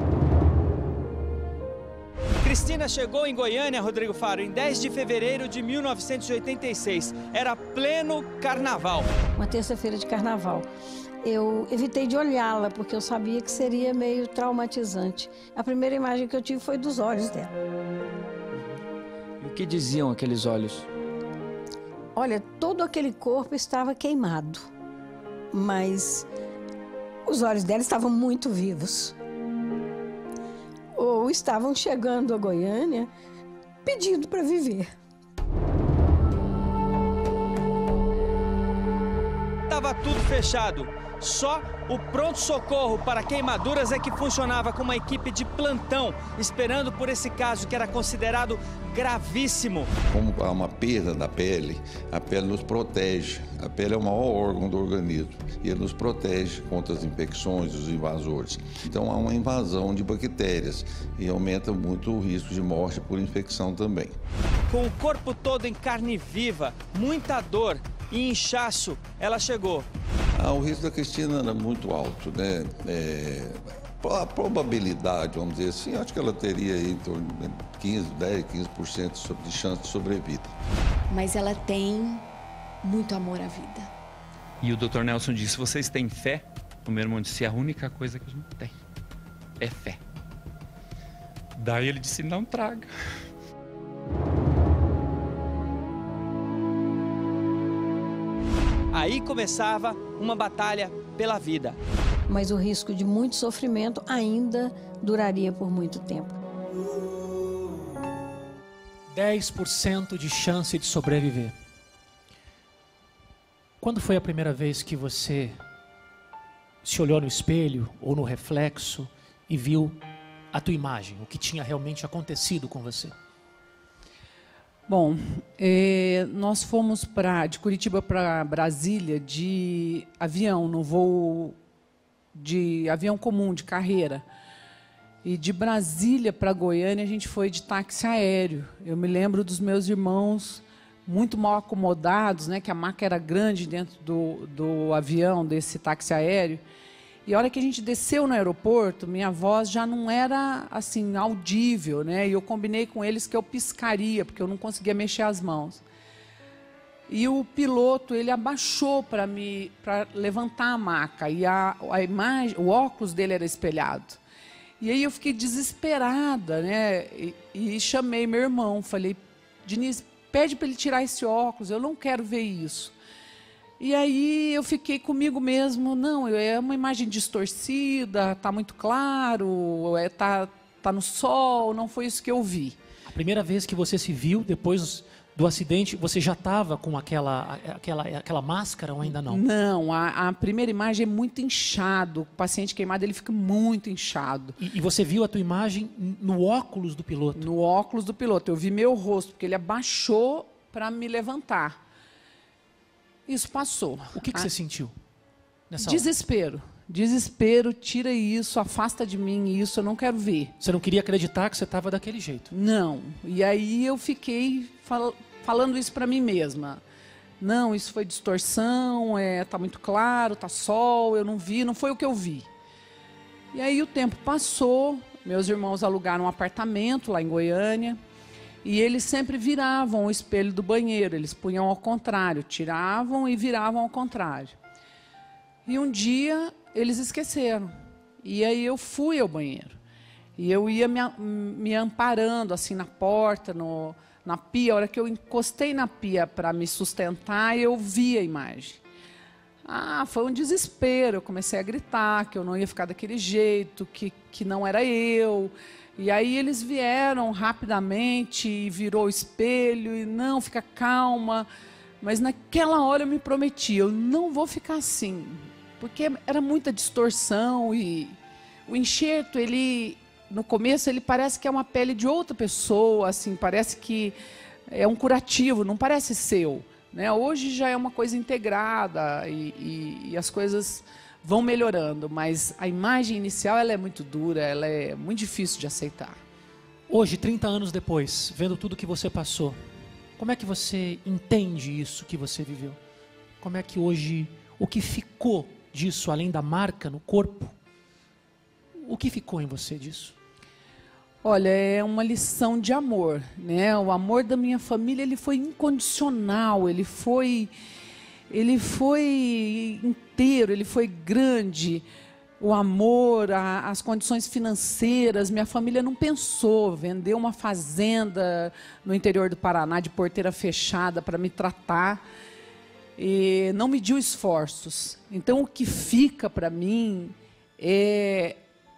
Speaker 2: Cristina chegou em Goiânia, Rodrigo Faro, em dez de fevereiro de mil novecentos e oitenta e seis. Era pleno carnaval.
Speaker 8: Uma terça-feira de carnaval. Eu evitei de olhá-la, porque eu sabia que seria meio traumatizante. A primeira imagem que eu tive foi dos olhos dela.
Speaker 14: E o que diziam aqueles olhos?
Speaker 8: Olha, todo aquele corpo estava queimado, mas os olhos dela estavam muito vivos. Ou estavam chegando a Goiânia pedindo para viver.
Speaker 2: Estava tudo fechado. Só o pronto-socorro para queimaduras é que funcionava com uma equipe de plantão, esperando por esse caso que era considerado gravíssimo.
Speaker 15: Como há uma perda da pele, a pele nos protege. A pele é o maior órgão do organismo e ele nos protege contra as infecções, os invasores. Então há uma invasão de bactérias e aumenta muito o risco de morte por infecção também.
Speaker 2: Com o corpo todo em carne viva, muita dor e inchaço, ela chegou.
Speaker 15: Ah, o risco da Cristina era muito alto, né? É, a probabilidade, vamos dizer assim, acho que ela teria aí em torno de quinze, dez, quinze por cento de chance de sobrevida.
Speaker 12: Mas ela tem muito amor à vida.
Speaker 6: E o doutor Nelson disse, vocês têm fé? O meu irmão disse, é a única coisa que a gente tem é fé. Daí ele disse, não traga.
Speaker 2: Aí começava uma batalha pela vida.
Speaker 8: Mas o risco de muito sofrimento ainda duraria por muito tempo.
Speaker 1: dez por cento de chance de sobreviver. Quando foi a primeira vez que você se olhou no espelho ou no reflexo e viu a tua imagem, o que tinha realmente acontecido com você?
Speaker 10: Bom, eh, nós fomos pra, de Curitiba para Brasília de avião, no voo de avião comum, de carreira. E de Brasília para Goiânia a gente foi de táxi aéreo. Eu me lembro dos meus irmãos muito mal acomodados, né, que a maca era grande dentro do, do avião, desse táxi aéreo. E a hora que a gente desceu no aeroporto, minha voz já não era assim audível, né? E eu combinei com eles que eu piscaria, porque eu não conseguia mexer as mãos. E o piloto, ele abaixou para me para levantar a maca e a, a imagem, o óculos dele era espelhado. E aí eu fiquei desesperada, né? E, e chamei meu irmão, falei: "Diniz, pede para ele tirar esse óculos, eu não quero ver isso". E aí eu fiquei comigo mesmo, não, é uma imagem distorcida, está muito claro, é, tá, tá no sol, não foi isso que eu vi.
Speaker 1: A primeira vez que você se viu, depois do acidente, você já estava com aquela, aquela, aquela máscara ou ainda não?
Speaker 10: Não, a, a primeira imagem é muito inchado, o paciente queimado ele fica muito inchado.
Speaker 1: E, e você viu a tua imagem no óculos do piloto?
Speaker 10: No óculos do piloto, eu vi meu rosto, porque ele abaixou para me levantar. Isso passou.
Speaker 1: O que, que
Speaker 10: ah,
Speaker 1: você sentiu nessa
Speaker 10: Desespero. Hora? Desespero, tira isso, afasta de mim isso, eu não quero ver.
Speaker 1: Você não queria acreditar que você estava daquele jeito?
Speaker 10: Não. E aí eu fiquei fal falando isso para mim mesma. não, isso foi distorção, é, tá muito claro, tá sol, eu não vi, não foi o que eu vi. E aí o tempo passou, meus irmãos alugaram um apartamento lá em Goiânia, e eles sempre viravam o espelho do banheiro, eles punham ao contrário, tiravam e viravam ao contrário. E um dia eles esqueceram, e aí eu fui ao banheiro. E eu ia me, me amparando assim na porta, no, na pia. A hora que eu encostei na pia para me sustentar, eu vi a imagem. Ah, foi um desespero. Eu comecei a gritar que eu não ia ficar daquele jeito, que, que não era eu. E aí eles vieram rapidamente e virou o espelho. E não, fica calma. Mas naquela hora eu me prometi, eu não vou ficar assim. Porque era muita distorção e o enxerto, ele... No começo, ele parece que é uma pele de outra pessoa, assim, parece que é um curativo, não parece seu, né? Hoje já é uma coisa integrada e, e, e as coisas vão melhorando, mas a imagem inicial ela é muito dura, ela é muito difícil de aceitar.
Speaker 1: Hoje, trinta anos depois, vendo tudo que você passou, como é que você entende isso que você viveu? Como é que hoje, o que ficou disso, além da marca no corpo, o que ficou em você disso?
Speaker 10: Olha, é uma lição de amor, né? O amor da minha família, ele foi incondicional, ele foi, ele foi inteiro, ele foi grande. O amor, a, as condições financeiras, minha família não pensou, vendeu uma fazenda no interior do Paraná de porteira fechada para me tratar e não mediu esforços. Então, o que fica para mim é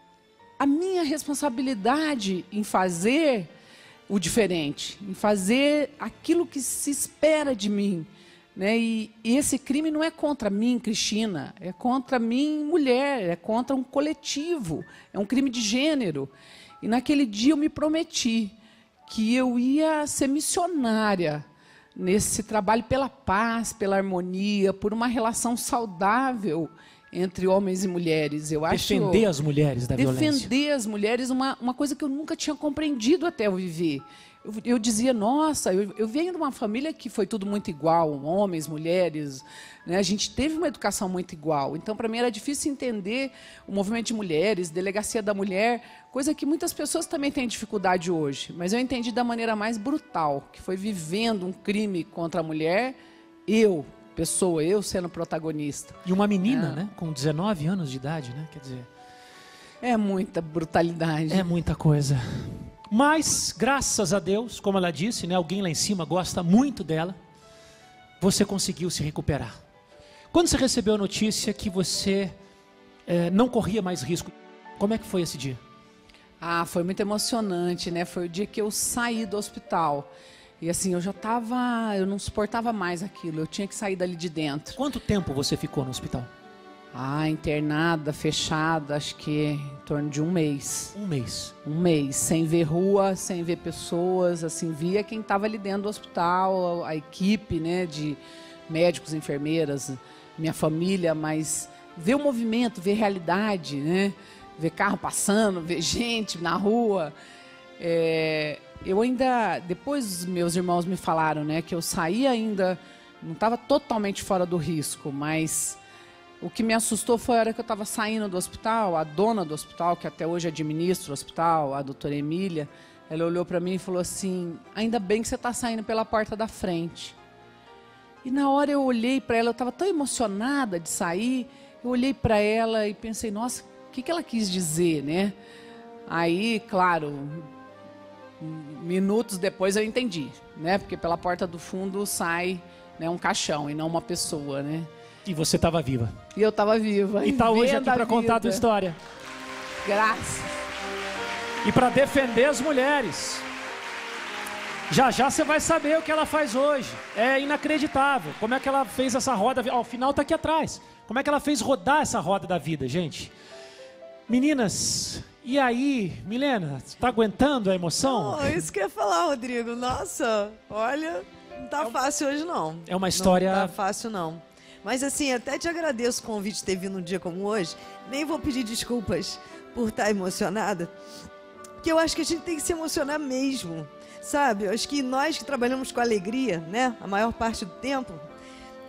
Speaker 10: a minha responsabilidade em fazer o diferente, em fazer aquilo que se espera de mim, né? E, e esse crime não é contra mim, Cristina, é contra mim, mulher, é contra um coletivo, é um crime de gênero. E naquele dia eu me prometi que eu ia ser missionária nesse trabalho pela paz, pela harmonia, por uma relação saudável entre homens e mulheres. Eu acho
Speaker 1: defender as mulheres da violência.
Speaker 10: Defender as mulheres, uma, uma coisa que eu nunca tinha compreendido até eu viver. Eu, eu dizia, nossa, eu, eu venho de uma família que foi tudo muito igual, homens, mulheres, né? A gente teve uma educação muito igual. Então, para mim, era difícil entender o movimento de mulheres, delegacia da mulher, coisa que muitas pessoas também têm dificuldade hoje. Mas eu entendi da maneira mais brutal, que foi vivendo um crime contra a mulher, eu, pessoa, eu sendo protagonista.
Speaker 1: E uma menina,
Speaker 10: é.
Speaker 1: né? Com dezenove anos de idade, né? Quer dizer...
Speaker 10: É muita brutalidade.
Speaker 1: É muita coisa. Mas, graças a Deus, como ela disse, né? Alguém lá em cima gosta muito dela. Você conseguiu se recuperar. Quando você recebeu a notícia que você é, não corria mais risco, como é que foi esse dia?
Speaker 10: Ah, foi muito emocionante, né? Foi o dia que eu saí do hospital. E assim, eu já estava, eu não suportava mais aquilo, eu tinha que sair dali de dentro.
Speaker 1: Quanto tempo você ficou no hospital?
Speaker 10: Ah, internada, fechada, acho que em torno de um mês.
Speaker 1: Um mês?
Speaker 10: Um mês, sem ver rua, sem ver pessoas, assim, via quem estava ali dentro do hospital, a, a equipe, né, de médicos, enfermeiras, minha família, mas ver o movimento, ver realidade, né, ver carro passando, ver gente na rua. É, eu ainda, depois meus irmãos me falaram, né, que eu saí ainda, não estava totalmente fora do risco, mas o que me assustou foi a hora que eu estava saindo do hospital, a dona do hospital, que até hoje administra o hospital, a doutora Emília, ela olhou para mim e falou assim, ainda bem que você está saindo pela porta da frente. E na hora eu olhei para ela, eu estava tão emocionada de sair, eu olhei para ela e pensei, nossa, o que, que ela quis dizer, né? Aí, claro, minutos depois eu entendi, né? Porque pela porta do fundo sai, né, um caixão e não uma pessoa, né?
Speaker 1: E você estava viva.
Speaker 10: E eu estava viva.
Speaker 1: E está hoje aqui para contar a tua história.
Speaker 10: Graças.
Speaker 1: E para defender as mulheres. Já já você vai saber o que ela faz hoje. É inacreditável. Como é que ela fez essa roda... Ao final está aqui atrás. Como é que ela fez rodar essa roda da vida, gente? Meninas, e aí, Milena, está aguentando a emoção?
Speaker 11: Oh, isso que eu ia falar, Rodrigo. Nossa, olha, não tá é fácil hoje não.
Speaker 1: É uma história...
Speaker 11: Não tá fácil não. Mas assim, até te agradeço o convite de ter vindo num dia como hoje. Nem vou pedir desculpas por estar emocionada, porque eu acho que a gente tem que se emocionar mesmo, sabe? Eu acho que nós que trabalhamos com alegria, né, a maior parte do tempo,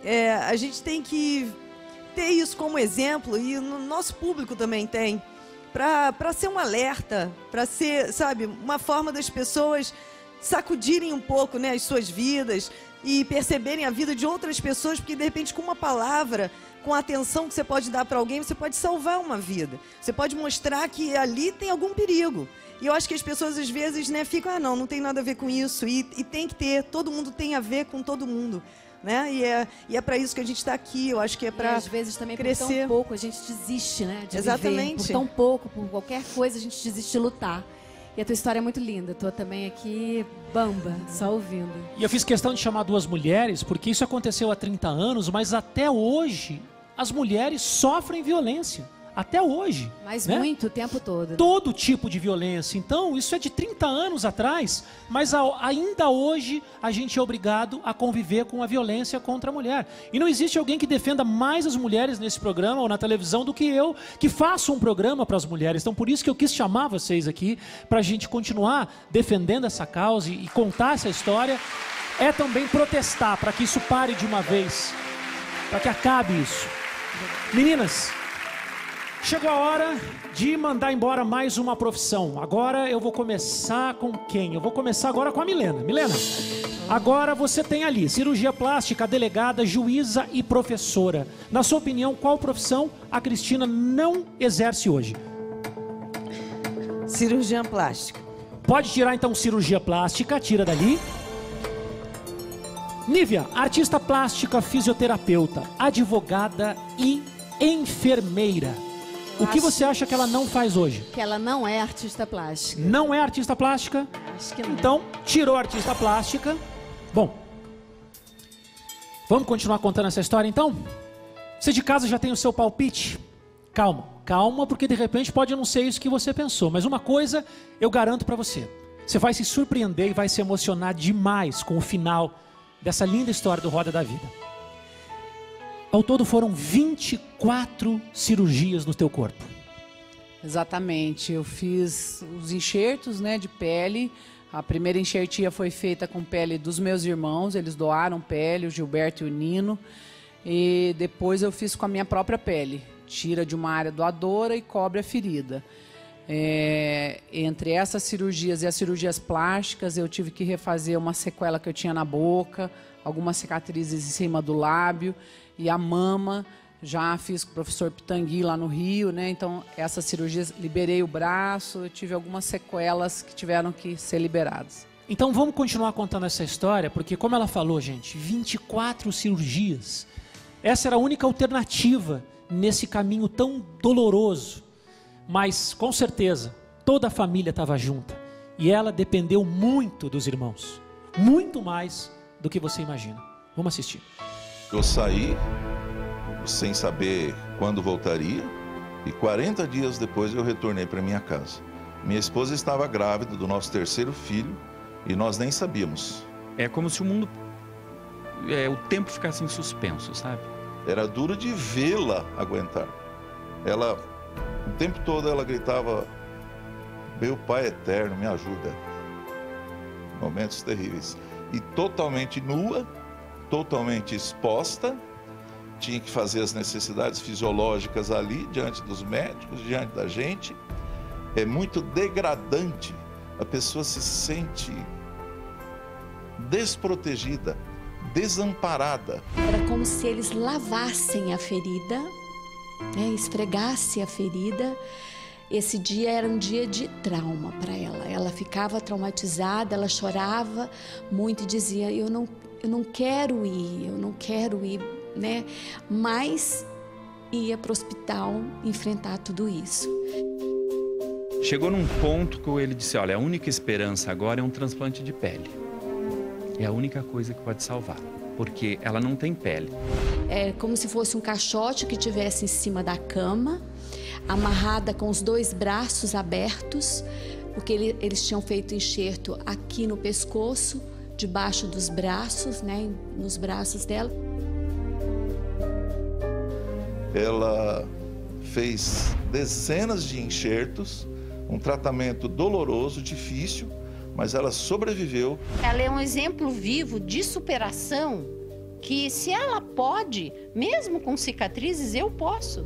Speaker 11: É, a gente tem que ter isso como exemplo, e no nosso público também tem, para ser um alerta, para ser, sabe, uma forma das pessoas sacudirem um pouco, né, as suas vidas e perceberem a vida de outras pessoas, porque de repente com uma palavra, com a atenção que você pode dar para alguém, você pode salvar uma vida. Você pode mostrar que ali tem algum perigo. E eu acho que as pessoas às vezes, né, ficam, ah, não, não tem nada a ver com isso. E, e tem que ter, todo mundo tem a ver com todo mundo. Né? E é, e é para isso que a gente está aqui. Eu acho que é para
Speaker 12: às vezes também
Speaker 11: crescer.
Speaker 12: Por tão pouco a gente desiste, né? De
Speaker 11: Exatamente.
Speaker 12: Viver. Por tão pouco, por qualquer coisa a gente desiste de lutar. E a tua história é muito linda. Estou também aqui bamba, só ouvindo.
Speaker 1: E eu fiz questão de chamar duas mulheres, porque isso aconteceu há trinta anos, mas até hoje as mulheres sofrem violência. Até hoje.
Speaker 12: Mas
Speaker 1: né?
Speaker 12: muito, o tempo todo. Né?
Speaker 1: Todo tipo de violência. Então, isso é de trinta anos atrás, mas a, ainda hoje a gente é obrigado a conviver com a violência contra a mulher. E não existe alguém que defenda mais as mulheres nesse programa ou na televisão do que eu, que faço um programa para as mulheres. Então, por isso que eu quis chamar vocês aqui, para a gente continuar defendendo essa causa e, e contar essa história. É também protestar para que isso pare de uma vez, para que acabe isso. Meninas, chegou a hora de mandar embora mais uma profissão. Agora eu vou começar com quem? Eu vou começar agora com a Milena. Milena, agora você tem ali cirurgia plástica, delegada, juíza e professora. Na sua opinião, qual profissão a Cristina não exerce hoje?
Speaker 11: Cirurgia plástica.
Speaker 1: Pode tirar então cirurgia plástica, tira dali. Nívia, artista plástica, fisioterapeuta, advogada e enfermeira. O que você acha que ela não faz hoje?
Speaker 12: Que ela não é artista plástica.
Speaker 1: Não é artista plástica?
Speaker 12: Acho que não.
Speaker 1: Então, tirou a artista plástica. Bom, vamos continuar contando essa história então? Você de casa já tem o seu palpite? Calma, calma, porque de repente pode não ser isso que você pensou. Mas uma coisa eu garanto pra você. Você vai se surpreender e vai se emocionar demais com o final dessa linda história do Roda da Vida. Ao todo foram vinte e quatro cirurgias no teu corpo.
Speaker 10: Exatamente, eu fiz os enxertos, né, de pele. A primeira enxertia foi feita com pele dos meus irmãos, eles doaram pele, o Gilberto e o Nino. E depois eu fiz com a minha própria pele. Tira de uma área doadora e cobre a ferida. É, entre essas cirurgias e as cirurgias plásticas, eu tive que refazer uma sequela que eu tinha na boca, algumas cicatrizes em cima do lábio e a mama. Já fiz com o professor Pitangui lá no Rio, né? Então, essas cirurgias, liberei o braço, eu tive algumas sequelas que tiveram que ser liberadas.
Speaker 1: Então, vamos continuar contando essa história, porque como ela falou, gente, vinte e quatro cirurgias. Essa era a única alternativa nesse caminho tão doloroso. Mas, com certeza, toda a família estava junta. E ela dependeu muito dos irmãos. Muito mais do que você imagina. Vamos assistir.
Speaker 7: Eu saí sem saber quando voltaria. E quarenta dias depois eu retornei para minha casa. Minha esposa estava grávida do nosso terceiro filho. E nós nem sabíamos.
Speaker 6: É como se o mundo... É, o tempo ficasse em suspenso, sabe?
Speaker 7: Era duro de vê-la aguentar. Ela... O tempo todo ela gritava: meu Pai eterno, me ajuda. Momentos terríveis. E totalmente nua, totalmente exposta, tinha que fazer as necessidades fisiológicas ali, diante dos médicos, diante da gente. É muito degradante. A pessoa se sente desprotegida, desamparada.
Speaker 16: Era como se eles lavassem a ferida, né, esfregasse a ferida. Esse dia era um dia de trauma para ela. Ela ficava traumatizada, ela chorava muito e dizia: eu não, eu não quero ir, eu não quero ir, né? Mas ia para o hospital enfrentar tudo isso.
Speaker 6: Chegou num ponto que ele disse: olha, a única esperança agora é um transplante de pele. É a única coisa que pode salvar, porque ela não tem pele.
Speaker 16: É como se fosse um caixote que tivesse em cima da cama, amarrada com os dois braços abertos, porque ele, eles tinham feito enxerto aqui no pescoço, debaixo dos braços, né, nos braços dela.
Speaker 7: Ela fez dezenas de enxertos, um tratamento doloroso, difícil, mas ela sobreviveu.
Speaker 4: Ela é um exemplo vivo de superação que se ela pode, mesmo com cicatrizes, eu posso.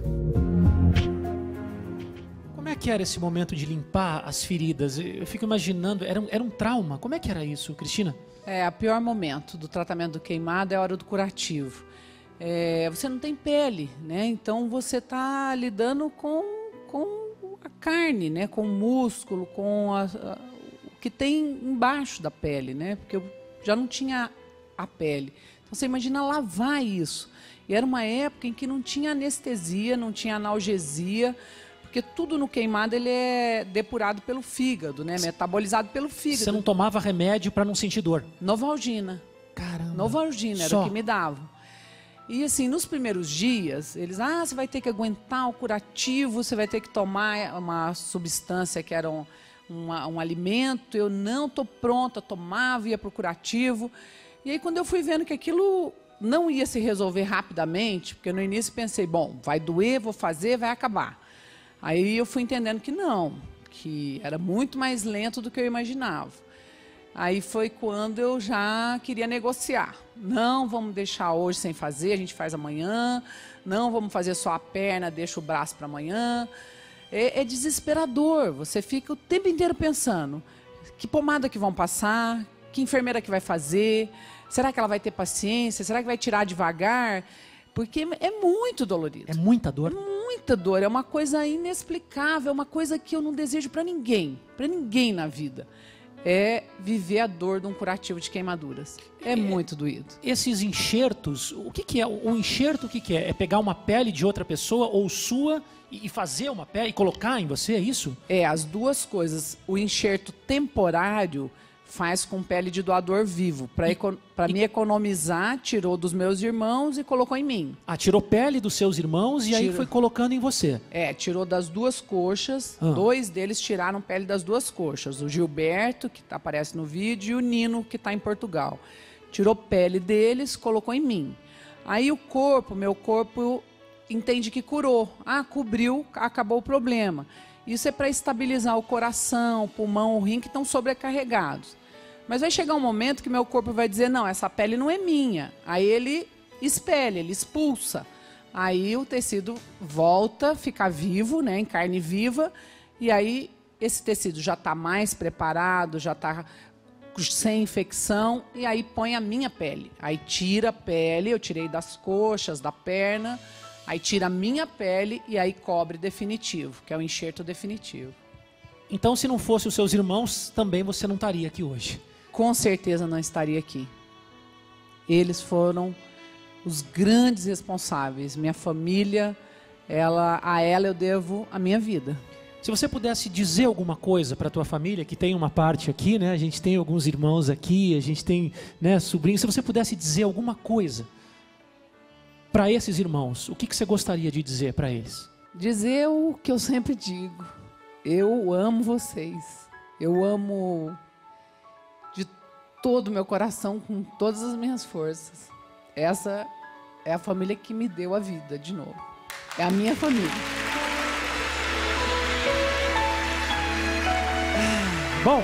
Speaker 1: Como é que era esse momento de limpar as feridas? Eu fico imaginando, era um, era um trauma. Como é que era isso, Cristina?
Speaker 10: É, o pior momento do tratamento do queimado é a hora do curativo. É, você não tem pele, né? Então você está lidando com, com a carne, né? Com o músculo, com a, a, o que tem embaixo da pele, né? Porque eu já não tinha a pele. Então você imagina lavar isso. E era uma época em que não tinha anestesia, não tinha analgesia, porque tudo no queimado ele é depurado pelo fígado, né? Metabolizado pelo fígado.
Speaker 1: Você não tomava remédio para não sentir dor?
Speaker 10: Novalgina.
Speaker 1: Caramba.
Speaker 10: Novalgina era
Speaker 1: Só.
Speaker 10: o que me davam. E assim, nos primeiros dias, eles, ah, você vai ter que aguentar o curativo, você vai ter que tomar uma substância que era um, uma, um alimento. Eu não estou pronta, tomava, ia para o curativo. E aí quando eu fui vendo que aquilo não ia se resolver rapidamente, porque no início pensei, bom, vai doer, vou fazer, vai acabar. Aí eu fui entendendo que não, que era muito mais lento do que eu imaginava. Aí foi quando eu já queria negociar. Não, vamos deixar hoje sem fazer, a gente faz amanhã. Não, vamos fazer só a perna, deixa o braço para amanhã. É, é desesperador, você fica o tempo inteiro pensando, que pomada que vão passar, que enfermeira que vai fazer, será que ela vai ter paciência, será que vai tirar devagar? Porque é muito dolorido.
Speaker 1: É muita dor?
Speaker 10: É muita dor, é uma coisa inexplicável, é uma coisa que eu não desejo para ninguém, para ninguém na vida. É viver a dor de um curativo de queimaduras. É, é muito doído.
Speaker 1: Esses enxertos, o que, que é? O enxerto, o que, que é? É pegar uma pele de outra pessoa ou sua e fazer uma pele e colocar em você, é isso?
Speaker 10: É, as duas coisas. O enxerto temporário faz com pele de doador vivo. Para eco me economizar, tirou dos meus irmãos e colocou em mim.
Speaker 1: Ah, tirou pele dos seus irmãos e
Speaker 10: Tiro.
Speaker 1: aí foi colocando em você.
Speaker 10: É, tirou das duas coxas.
Speaker 1: Ah.
Speaker 10: Dois deles tiraram pele das duas coxas. O Gilberto, que aparece no vídeo, e o Nino, que está em Portugal. Tirou pele deles, colocou em mim. Aí o corpo, meu corpo, entende que curou. Ah, cobriu, acabou o problema. Isso é para estabilizar o coração, o pulmão, o rim, que estão sobrecarregados. Mas vai chegar um momento que meu corpo vai dizer, não, essa pele não é minha. Aí ele expele, ele expulsa. Aí o tecido volta, fica vivo, né, em carne viva. E aí esse tecido já está mais preparado, já está sem infecção. E aí põe a minha pele. Aí tira a pele, eu tirei das coxas, da perna. Aí tira a minha pele e aí cobre definitivo, que é o enxerto definitivo.
Speaker 1: Então, se não fosse os seus irmãos, também você não estaria aqui hoje?
Speaker 10: Com certeza não estaria aqui. Eles foram os grandes responsáveis. Minha família, ela, a ela eu devo a minha vida.
Speaker 1: Se você pudesse dizer alguma coisa para a tua família, que tem uma parte aqui, né? A gente tem alguns irmãos aqui, a gente tem, né, sobrinhos. Se você pudesse dizer alguma coisa para esses irmãos, o que, que você gostaria de dizer para eles?
Speaker 10: Dizer o que eu sempre digo. Eu amo vocês. Eu amo de todo o meu coração, com todas as minhas forças. Essa é a família que me deu a vida, de novo. É a minha família.
Speaker 1: Bom,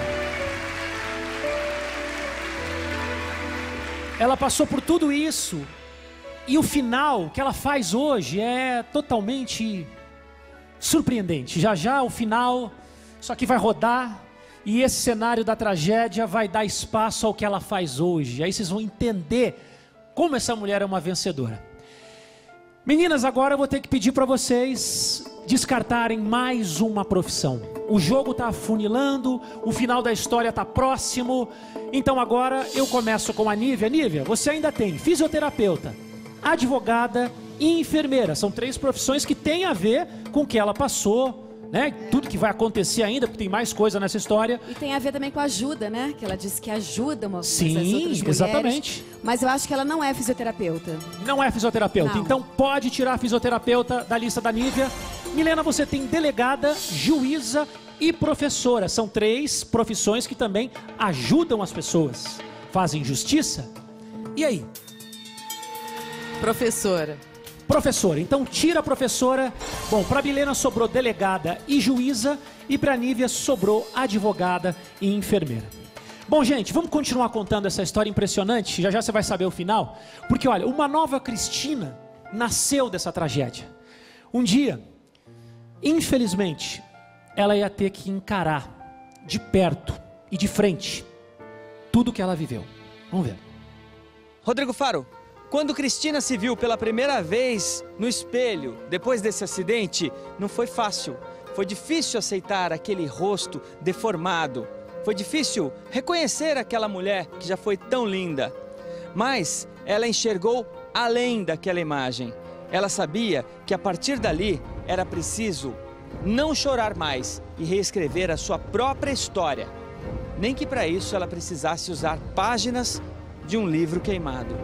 Speaker 1: ela passou por tudo isso. E o final que ela faz hoje é totalmente surpreendente. Já já o final, só que vai rodar e esse cenário da tragédia vai dar espaço ao que ela faz hoje. Aí vocês vão entender como essa mulher é uma vencedora. Meninas, agora eu vou ter que pedir para vocês descartarem mais uma profissão. O jogo está afunilando, o final da história está próximo. Então agora eu começo com a Nívia. Nívia, você ainda tem fisioterapeuta, advogada e enfermeira. São três profissões que têm a ver com o que ela passou, né? Tudo que vai acontecer ainda, porque tem mais coisa nessa história.
Speaker 12: E tem a ver também com a ajuda, né? Que ela disse que ajuda uma
Speaker 1: Sim,
Speaker 12: essas outras mulheres.
Speaker 1: Exatamente.
Speaker 12: Mas eu acho que ela não é fisioterapeuta.
Speaker 1: Não é fisioterapeuta.
Speaker 12: Não.
Speaker 1: Então pode tirar a fisioterapeuta da lista da Nívia. Milena, você tem delegada, juíza e professora. São três profissões que também ajudam as pessoas. Fazem justiça. E aí?
Speaker 11: Professora.
Speaker 1: Professora, então tira a professora. Bom, para a Milena sobrou delegada e juíza, e para a Nívia sobrou advogada e enfermeira. Bom, gente, vamos continuar contando essa história impressionante. Já já você vai saber o final. Porque, olha, uma nova Cristina nasceu dessa tragédia. Um dia, infelizmente, ela ia ter que encarar de perto e de frente tudo que ela viveu. Vamos ver.
Speaker 2: Rodrigo Faro, quando Cristina se viu pela primeira vez no espelho, depois desse acidente, não foi fácil. Foi difícil aceitar aquele rosto deformado. Foi difícil reconhecer aquela mulher que já foi tão linda. Mas ela enxergou além daquela imagem. Ela sabia que a partir dali era preciso não chorar mais e reescrever a sua própria história. Nem que para isso ela precisasse usar páginas de um livro queimado.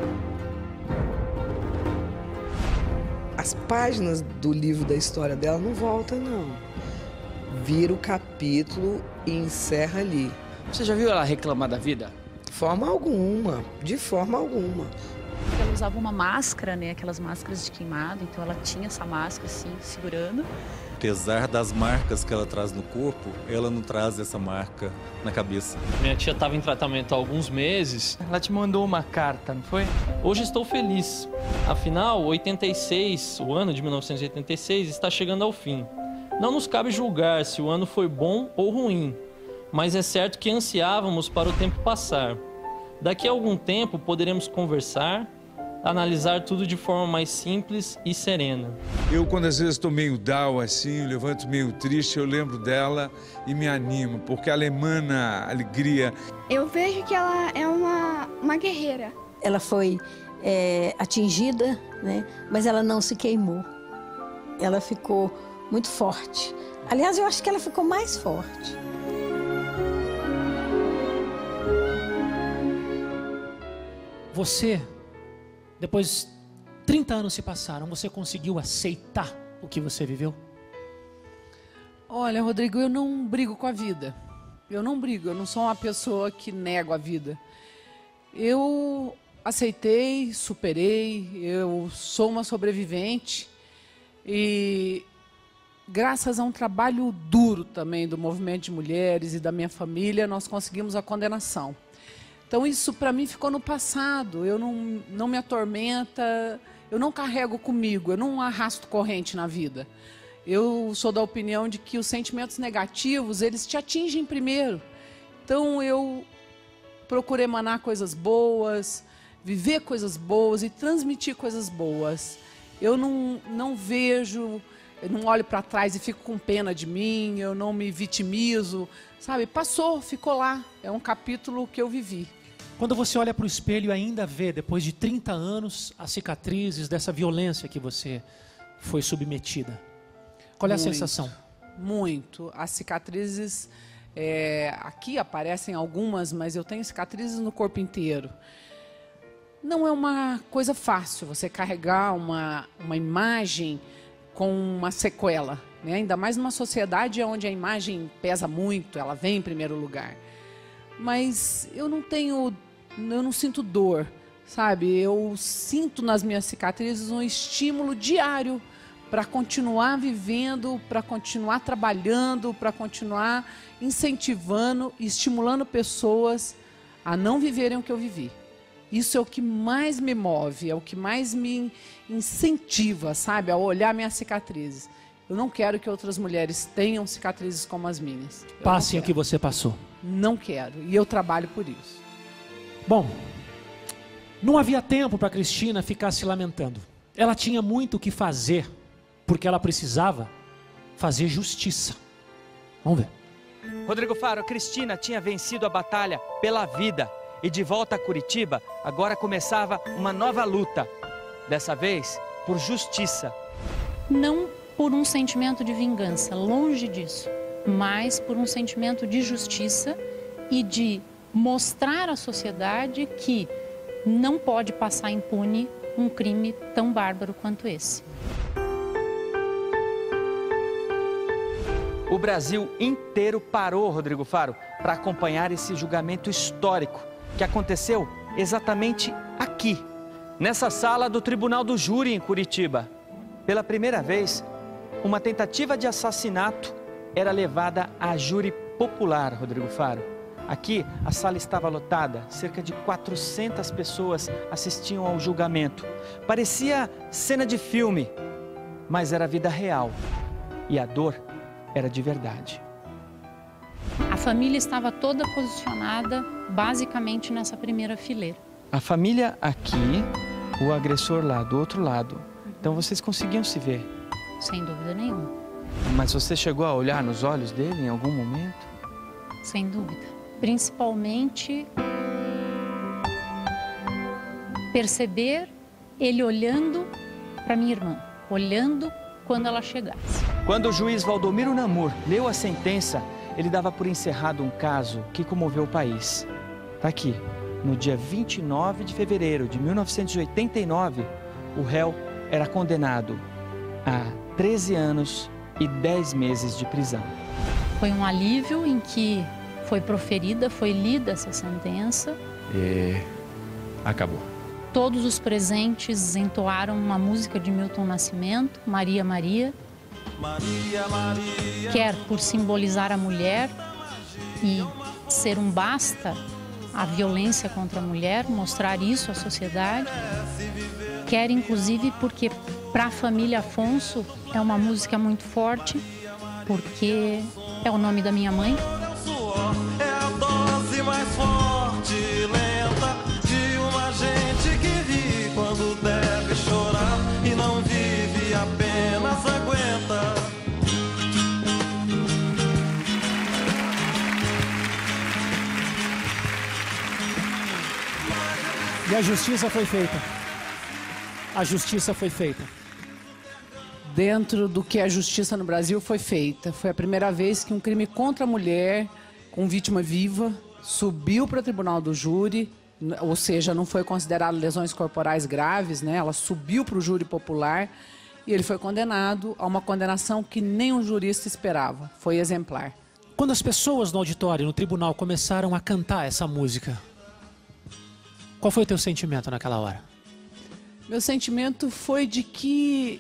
Speaker 13: As páginas do livro da história dela não voltam, não. Vira o capítulo e encerra ali.
Speaker 14: Você já viu ela reclamar da vida?
Speaker 13: De forma alguma, de forma alguma.
Speaker 17: Ela usava uma máscara, né? Aquelas máscaras de queimado, então ela tinha essa máscara assim, segurando.
Speaker 9: Apesar das marcas que ela traz no corpo, ela não traz essa marca na cabeça.
Speaker 18: Minha tia estava em tratamento há alguns meses.
Speaker 2: Ela te mandou uma carta, não foi?
Speaker 18: Hoje estou feliz. Afinal, oitenta e seis, o ano de mil novecentos e oitenta e seis, está chegando ao fim. Não nos cabe julgar se o ano foi bom ou ruim, mas é certo que ansiávamos para o tempo passar. Daqui a algum tempo poderemos conversar, analisar tudo de forma mais simples e serena.
Speaker 19: Eu, quando às vezes estou meio down, assim, eu levanto meio triste, eu lembro dela e me animo, porque ela emana alegria.
Speaker 20: Eu vejo que ela é uma, uma guerreira.
Speaker 8: Ela foi é, atingida, né? Mas ela não se queimou. Ela ficou muito forte. Aliás, eu acho que ela ficou mais forte.
Speaker 1: Você, depois trinta anos se passaram, você conseguiu aceitar o que você viveu?
Speaker 10: Olha, Rodrigo, eu não brigo com a vida. Eu não brigo, eu não sou uma pessoa que nego a vida. Eu aceitei, superei, eu sou uma sobrevivente e graças a um trabalho duro também do movimento de mulheres e da minha família, nós conseguimos a condenação. Então isso para mim ficou no passado, eu não, não me atormenta, eu não carrego comigo, eu não arrasto corrente na vida. Eu sou da opinião de que os sentimentos negativos, eles te atingem primeiro. Então eu procuro emanar coisas boas, viver coisas boas e transmitir coisas boas. Eu não, não vejo, eu não olho para trás e fico com pena de mim, eu não me vitimizo, sabe? Passou, ficou lá, é um capítulo que eu vivi.
Speaker 1: Quando você olha para o espelho e ainda vê, depois de trinta anos, as cicatrizes dessa violência que você foi submetida, qual é a
Speaker 10: Muito,
Speaker 1: sensação?
Speaker 10: Muito. As cicatrizes, é, aqui aparecem algumas, mas eu tenho cicatrizes no corpo inteiro. Não é uma coisa fácil você carregar uma, uma imagem com uma sequela, né? Ainda mais numa sociedade onde a imagem pesa muito, ela vem em primeiro lugar. Mas eu não tenho, eu não sinto dor, sabe? Eu sinto nas minhas cicatrizes um estímulo diário para continuar vivendo, para continuar trabalhando, para continuar incentivando e estimulando pessoas a não viverem o que eu vivi. Isso é o que mais me move, é o que mais me incentiva, sabe? A olhar minhas cicatrizes. Eu não quero que outras mulheres tenham cicatrizes como as minhas. Eu
Speaker 1: Passem o que você passou.
Speaker 10: Não quero, e eu trabalho por isso.
Speaker 1: Bom, não havia tempo para Cristina ficar se lamentando. Ela tinha muito o que fazer, porque ela precisava fazer justiça. Vamos ver.
Speaker 2: Rodrigo Faro, Cristina tinha vencido a batalha pela vida. E de volta a Curitiba, agora começava uma nova luta. Dessa vez, por justiça.
Speaker 3: Não por um sentimento de vingança, longe disso, mas por um sentimento de justiça e de mostrar à sociedade que não pode passar impune um crime tão bárbaro quanto esse.
Speaker 2: O Brasil inteiro parou, Rodrigo Faro, para acompanhar esse julgamento histórico que aconteceu exatamente aqui, nessa sala do Tribunal do Júri em Curitiba. Pela primeira vez, uma tentativa de assassinato era levada a júri popular, Rodrigo Faro. Aqui, a sala estava lotada, cerca de quatrocentas pessoas assistiam ao julgamento. Parecia cena de filme, mas era a vida real e a dor era de verdade.
Speaker 3: A família estava toda posicionada basicamente nessa primeira fileira.
Speaker 2: A família aqui, o agressor lá do outro lado. Então vocês conseguiam se ver?
Speaker 3: Sem dúvida nenhuma.
Speaker 2: Mas você chegou a olhar nos olhos dele em algum momento?
Speaker 3: Sem dúvida. Principalmente perceber ele olhando para minha irmã, olhando quando ela chegasse.
Speaker 2: Quando o juiz Valdomiro Namur leu a sentença, ele dava por encerrado um caso que comoveu o país. Tá aqui, no dia vinte e nove de fevereiro de mil novecentos e oitenta e nove, o réu era condenado a treze anos e dez meses de prisão.
Speaker 3: Foi um alívio em que foi proferida, foi lida essa sentença.
Speaker 6: E acabou.
Speaker 3: Todos os presentes entoaram uma música de Milton Nascimento, Maria, Maria.
Speaker 21: Maria, Maria.
Speaker 3: Quer por simbolizar a mulher e ser um basta a violência contra a mulher, mostrar isso à sociedade. Quer inclusive porque para a família Afonso é uma música muito forte, porque é o nome da minha mãe.
Speaker 21: É a dose mais forte, lenta, de uma gente que ri quando deve chorar e não vive, apenas aguenta.
Speaker 1: E a justiça foi feita. A justiça foi feita.
Speaker 10: Dentro do que a justiça no Brasil foi feita. Foi a primeira vez que um crime contra a mulher, com vítima viva, subiu para o tribunal do júri, ou seja, não foi considerado lesões corporais graves, né? Ela subiu para o júri popular e ele foi condenado a uma condenação que nenhum jurista esperava. Foi exemplar.
Speaker 1: Quando as pessoas no auditório, no tribunal, começaram a cantar essa música, qual foi o teu sentimento naquela hora?
Speaker 10: Meu sentimento foi de que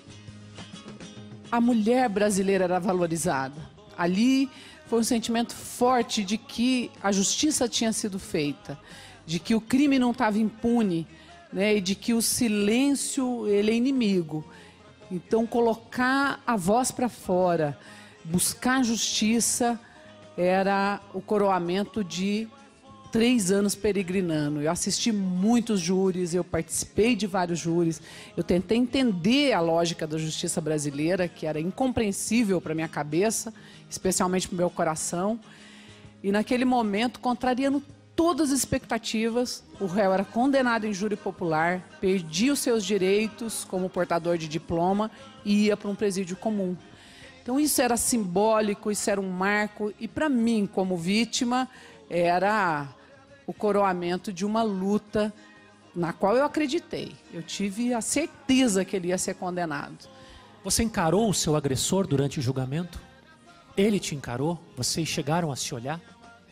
Speaker 10: a mulher brasileira era valorizada. Ali foi um sentimento forte de que a justiça tinha sido feita, de que o crime não estava impune, né, e de que o silêncio ele é inimigo. Então, colocar a voz para fora, buscar justiça, era o coroamento de três anos peregrinando. Eu assisti muitos júris, eu participei de vários júris, eu tentei entender a lógica da justiça brasileira, que era incompreensível para minha cabeça, especialmente para o meu coração. E naquele momento, contrariando todas as expectativas, o réu era condenado em júri popular, perdia os seus direitos como portador de diploma e ia para um presídio comum. Então isso era simbólico, isso era um marco, e para mim, como vítima, era o coroamento de uma luta na qual eu acreditei. Eu tive a certeza que ele ia ser condenado.
Speaker 1: Você encarou o seu agressor durante o julgamento? Ele te encarou? Vocês chegaram a se olhar?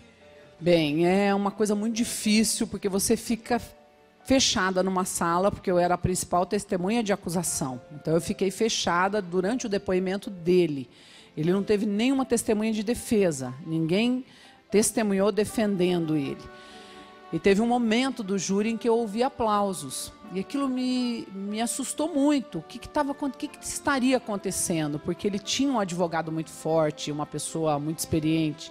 Speaker 10: Bem, é uma coisa muito difícil, porque você fica fechada numa sala, porque eu era a principal testemunha de acusação. Então eu fiquei fechada durante o depoimento dele. Ele não teve nenhuma testemunha de defesa, ninguém testemunhou defendendo ele. E teve um momento do júri em que eu ouvi aplausos. E aquilo me, me assustou muito. O que, que, tava, o que, que estaria acontecendo? Porque ele tinha um advogado muito forte, uma pessoa muito experiente.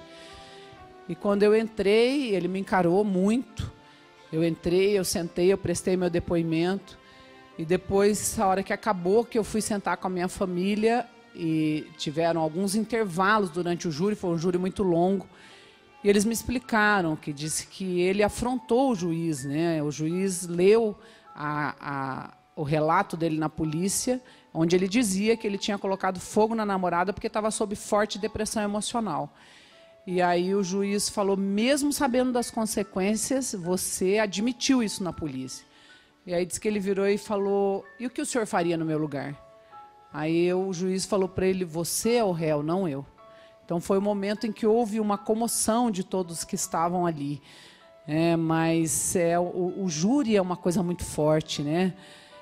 Speaker 10: E quando eu entrei, ele me encarou muito. Eu entrei, eu sentei, eu prestei meu depoimento. E depois, a hora que acabou, que eu fui sentar com a minha família, e tiveram alguns intervalos durante o júri, foi um júri muito longo. E eles me explicaram que disse que ele afrontou o juiz, né? O juiz leu a, a, o relato dele na polícia, onde ele dizia que ele tinha colocado fogo na namorada porque estava sob forte depressão emocional. E aí o juiz falou, mesmo sabendo das consequências, você admitiu isso na polícia. E aí disse que ele virou e falou, e o que o senhor faria no meu lugar? Aí eu, o juiz falou para ele, você é o réu, não eu. Então foi o momento em que houve uma comoção de todos que estavam ali. É, mas é, o, o júri é uma coisa muito forte, né?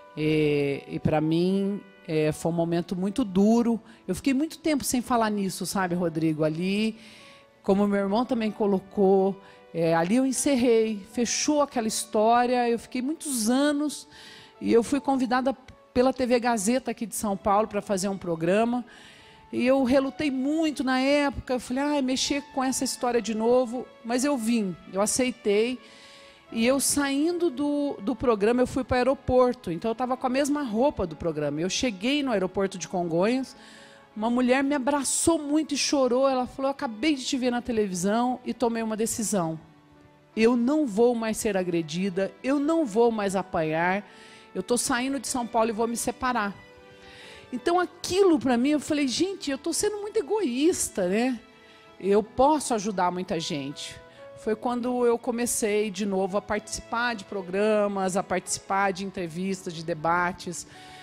Speaker 10: E, e para mim é, foi um momento muito duro. Eu fiquei muito tempo sem falar nisso, sabe, Rodrigo? Ali, como meu irmão também colocou, É, ali eu encerrei, fechou aquela história, eu fiquei muitos anos e eu fui convidada pela T V Gazeta aqui de São Paulo para fazer um programa. E eu relutei muito na época, eu falei, ah, mexer com essa história de novo, mas eu vim, eu aceitei. E eu saindo do, do programa, eu fui para o aeroporto, então eu estava com a mesma roupa do programa. Eu cheguei no aeroporto de Congonhas, uma mulher me abraçou muito e chorou, ela falou, eu acabei de te ver na televisão e tomei uma decisão. Eu não vou mais ser agredida, eu não vou mais apanhar, eu estou saindo de São Paulo e vou me separar. Então aquilo para mim, eu falei, gente, eu estou sendo muito egoísta, né? Eu posso ajudar muita gente. Foi quando eu comecei de novo a participar de programas, a participar de entrevistas, de debates.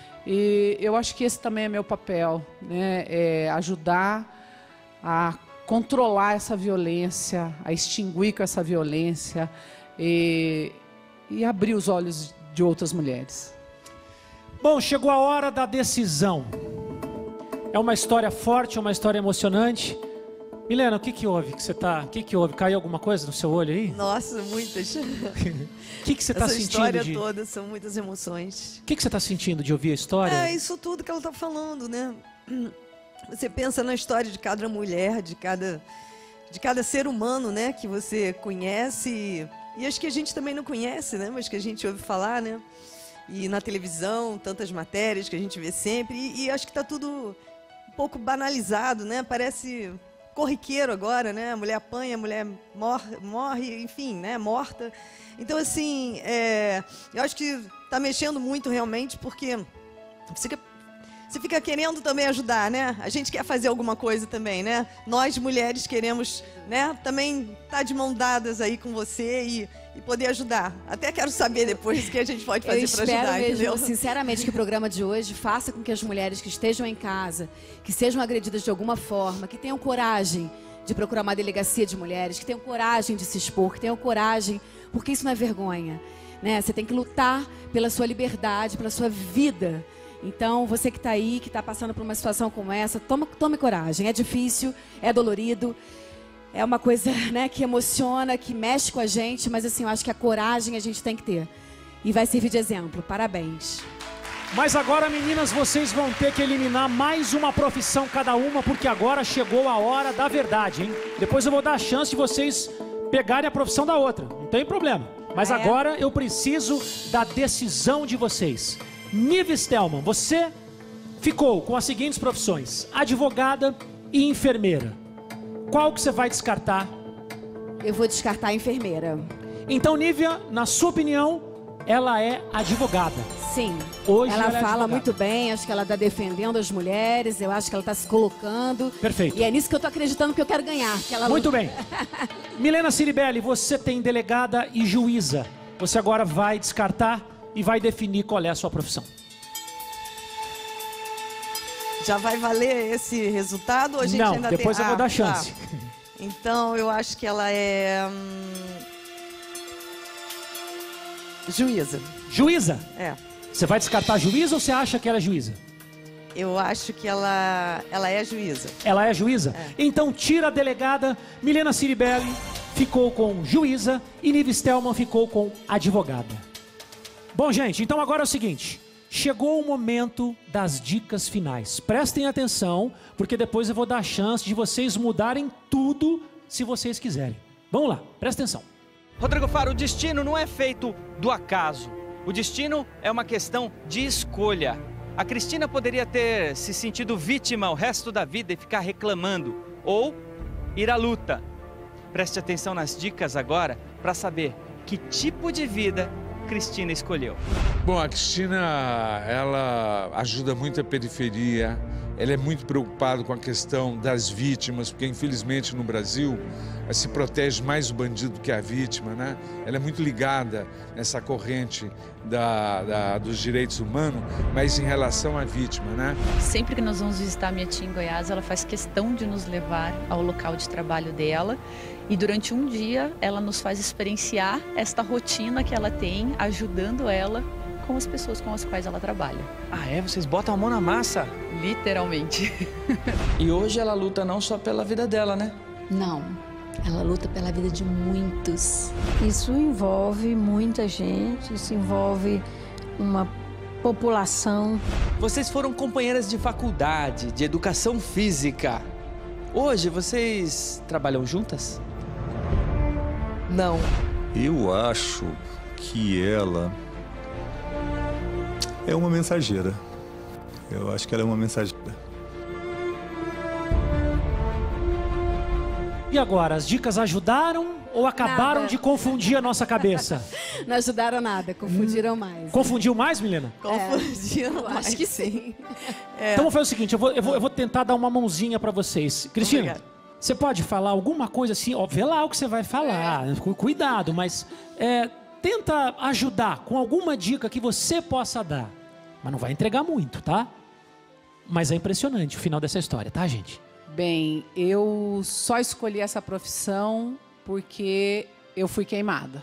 Speaker 10: E eu acho que esse também é meu papel, né? É ajudar a controlar essa violência, a extinguir com essa violência e, e abrir os olhos de outras mulheres.
Speaker 1: Bom, chegou a hora da decisão. É uma história forte, é uma história emocionante. Milena, o que que houve? Que você tá, o que que houve? Caiu alguma coisa no seu olho aí?
Speaker 11: Nossa, muitas.
Speaker 1: O que que você está sentindo?
Speaker 11: Essa história
Speaker 1: de...
Speaker 11: toda são muitas emoções.
Speaker 1: O que que você está sentindo de ouvir a história?
Speaker 11: É isso tudo que ela está falando, né? Você pensa na história de cada mulher, de cada, de cada ser humano, né? Que você conhece e acho que a gente também não conhece, né? Mas que a gente ouve falar, né? E na televisão, tantas matérias que a gente vê sempre. E, e acho que está tudo um pouco banalizado, né? Parece corriqueiro agora, né? A mulher apanha, a mulher morre, morre enfim, né? Morta. Então, assim, é, eu acho que está mexendo muito realmente, porque você fica, você fica querendo também ajudar, né? A gente quer fazer alguma coisa também, né? Nós, mulheres, queremos, né? Também estar tá de mão dadas aí com você e, e poder ajudar. Até quero saber depois o que a gente pode fazer para ajudar,
Speaker 12: mesmo,
Speaker 11: entendeu?
Speaker 12: Sinceramente, que o programa de hoje faça com que as mulheres que estejam em casa, que sejam agredidas de alguma forma, que tenham coragem de procurar uma delegacia de mulheres, que tenham coragem de se expor, que tenham coragem, porque isso não é vergonha, né? Você tem que lutar pela sua liberdade, pela sua vida. Então, você que está aí, que está passando por uma situação como essa, toma, tome coragem. É difícil, é dolorido, é uma coisa, né, que emociona, que mexe com a gente, mas assim, eu acho que a coragem a gente tem que ter. E vai servir de exemplo. Parabéns.
Speaker 1: Mas agora, meninas, vocês vão ter que eliminar mais uma profissão cada uma, porque agora chegou a hora da verdade, hein? Depois eu vou dar a chance de vocês pegarem a profissão da outra, não tem problema. Mas
Speaker 12: Ah, é?
Speaker 1: agora eu preciso da decisão de vocês. Nive Stelman, você ficou com as seguintes profissões: advogada e enfermeira. Qual que você vai descartar?
Speaker 12: Eu vou descartar a enfermeira.
Speaker 1: Então, Nívia, na sua opinião, ela é advogada.
Speaker 12: Sim.
Speaker 1: Hoje
Speaker 12: ela,
Speaker 1: ela é
Speaker 12: fala
Speaker 1: advogada.
Speaker 12: muito bem, acho que ela está defendendo as mulheres, eu acho que ela está se colocando.
Speaker 1: Perfeito.
Speaker 12: E é nisso que eu estou acreditando que eu quero ganhar. Que ela
Speaker 1: Muito bem. Milena Ciribelli, você tem delegada e juíza. Você agora vai descartar e vai definir qual é a sua profissão.
Speaker 11: Já vai valer esse resultado ou a gente
Speaker 1: Não,
Speaker 11: ainda
Speaker 1: depois
Speaker 11: tem...
Speaker 1: eu vou
Speaker 11: Ah,
Speaker 1: dar chance.
Speaker 11: tá. Então, eu acho que ela é... hum, juíza.
Speaker 1: Juíza?
Speaker 11: É.
Speaker 1: Você vai descartar a juíza ou você acha que ela é juíza?
Speaker 11: Eu acho que ela, ela é juíza.
Speaker 1: Ela é juíza? Então tira a delegada. Milena Ciribelli ficou com juíza e Nive Stelman ficou com advogada. Bom, gente, então agora é o seguinte. Chegou o momento das dicas finais. Prestem atenção, porque depois eu vou dar a chance de vocês mudarem tudo se vocês quiserem. Vamos lá, presta atenção.
Speaker 2: Rodrigo Faro, o destino não é feito do acaso. O destino é uma questão de escolha. A Cristina poderia ter se sentido vítima o resto da vida e ficar reclamando, ou ir à luta. Preste atenção nas dicas agora para saber que tipo de vida Cristina escolheu.
Speaker 19: Bom, a Cristina, ela ajuda muito a periferia, ela é muito preocupada com a questão das vítimas, porque infelizmente no Brasil se protege mais o bandido que a vítima, né? Ela é muito ligada nessa corrente da, da, dos direitos humanos, mas em relação à vítima, né?
Speaker 17: Sempre que nós vamos visitar a minha tia em Goiás, ela faz questão de nos levar ao local de trabalho dela. E durante um dia, ela nos faz experienciar esta rotina que ela tem, ajudando ela com as pessoas com as quais ela trabalha.
Speaker 2: Ah, é? Vocês botam a mão na massa?
Speaker 17: Literalmente.
Speaker 14: E hoje ela luta não só pela vida dela, né?
Speaker 16: Não. Ela luta pela vida de muitos.
Speaker 8: Isso envolve muita gente, isso envolve uma população.
Speaker 2: Vocês foram companheiras de faculdade, de educação física. Hoje, vocês trabalham juntas?
Speaker 11: Não.
Speaker 5: Eu acho que ela é uma mensageira. Eu acho que ela é uma mensageira.
Speaker 1: E agora, as dicas ajudaram ou acabaram
Speaker 12: Nada.
Speaker 1: de confundir a nossa cabeça?
Speaker 12: Não ajudaram nada, confundiram mais.
Speaker 1: Confundiu mais, Milena?
Speaker 11: Confundiram
Speaker 12: eu
Speaker 11: mais.
Speaker 12: acho que sim.
Speaker 11: É.
Speaker 1: Então vamos fazer o seguinte, eu vou, eu vou, eu vou tentar dar uma mãozinha pra vocês. Cristina,
Speaker 11: Obrigada.
Speaker 1: você pode falar alguma coisa assim, ó, vê lá o que você vai falar, cu- cuidado, mas é, tenta ajudar com alguma dica que você possa dar. Mas não vai entregar muito, tá? Mas é impressionante o final dessa história, tá, gente?
Speaker 10: Bem, eu só escolhi essa profissão porque eu fui queimada.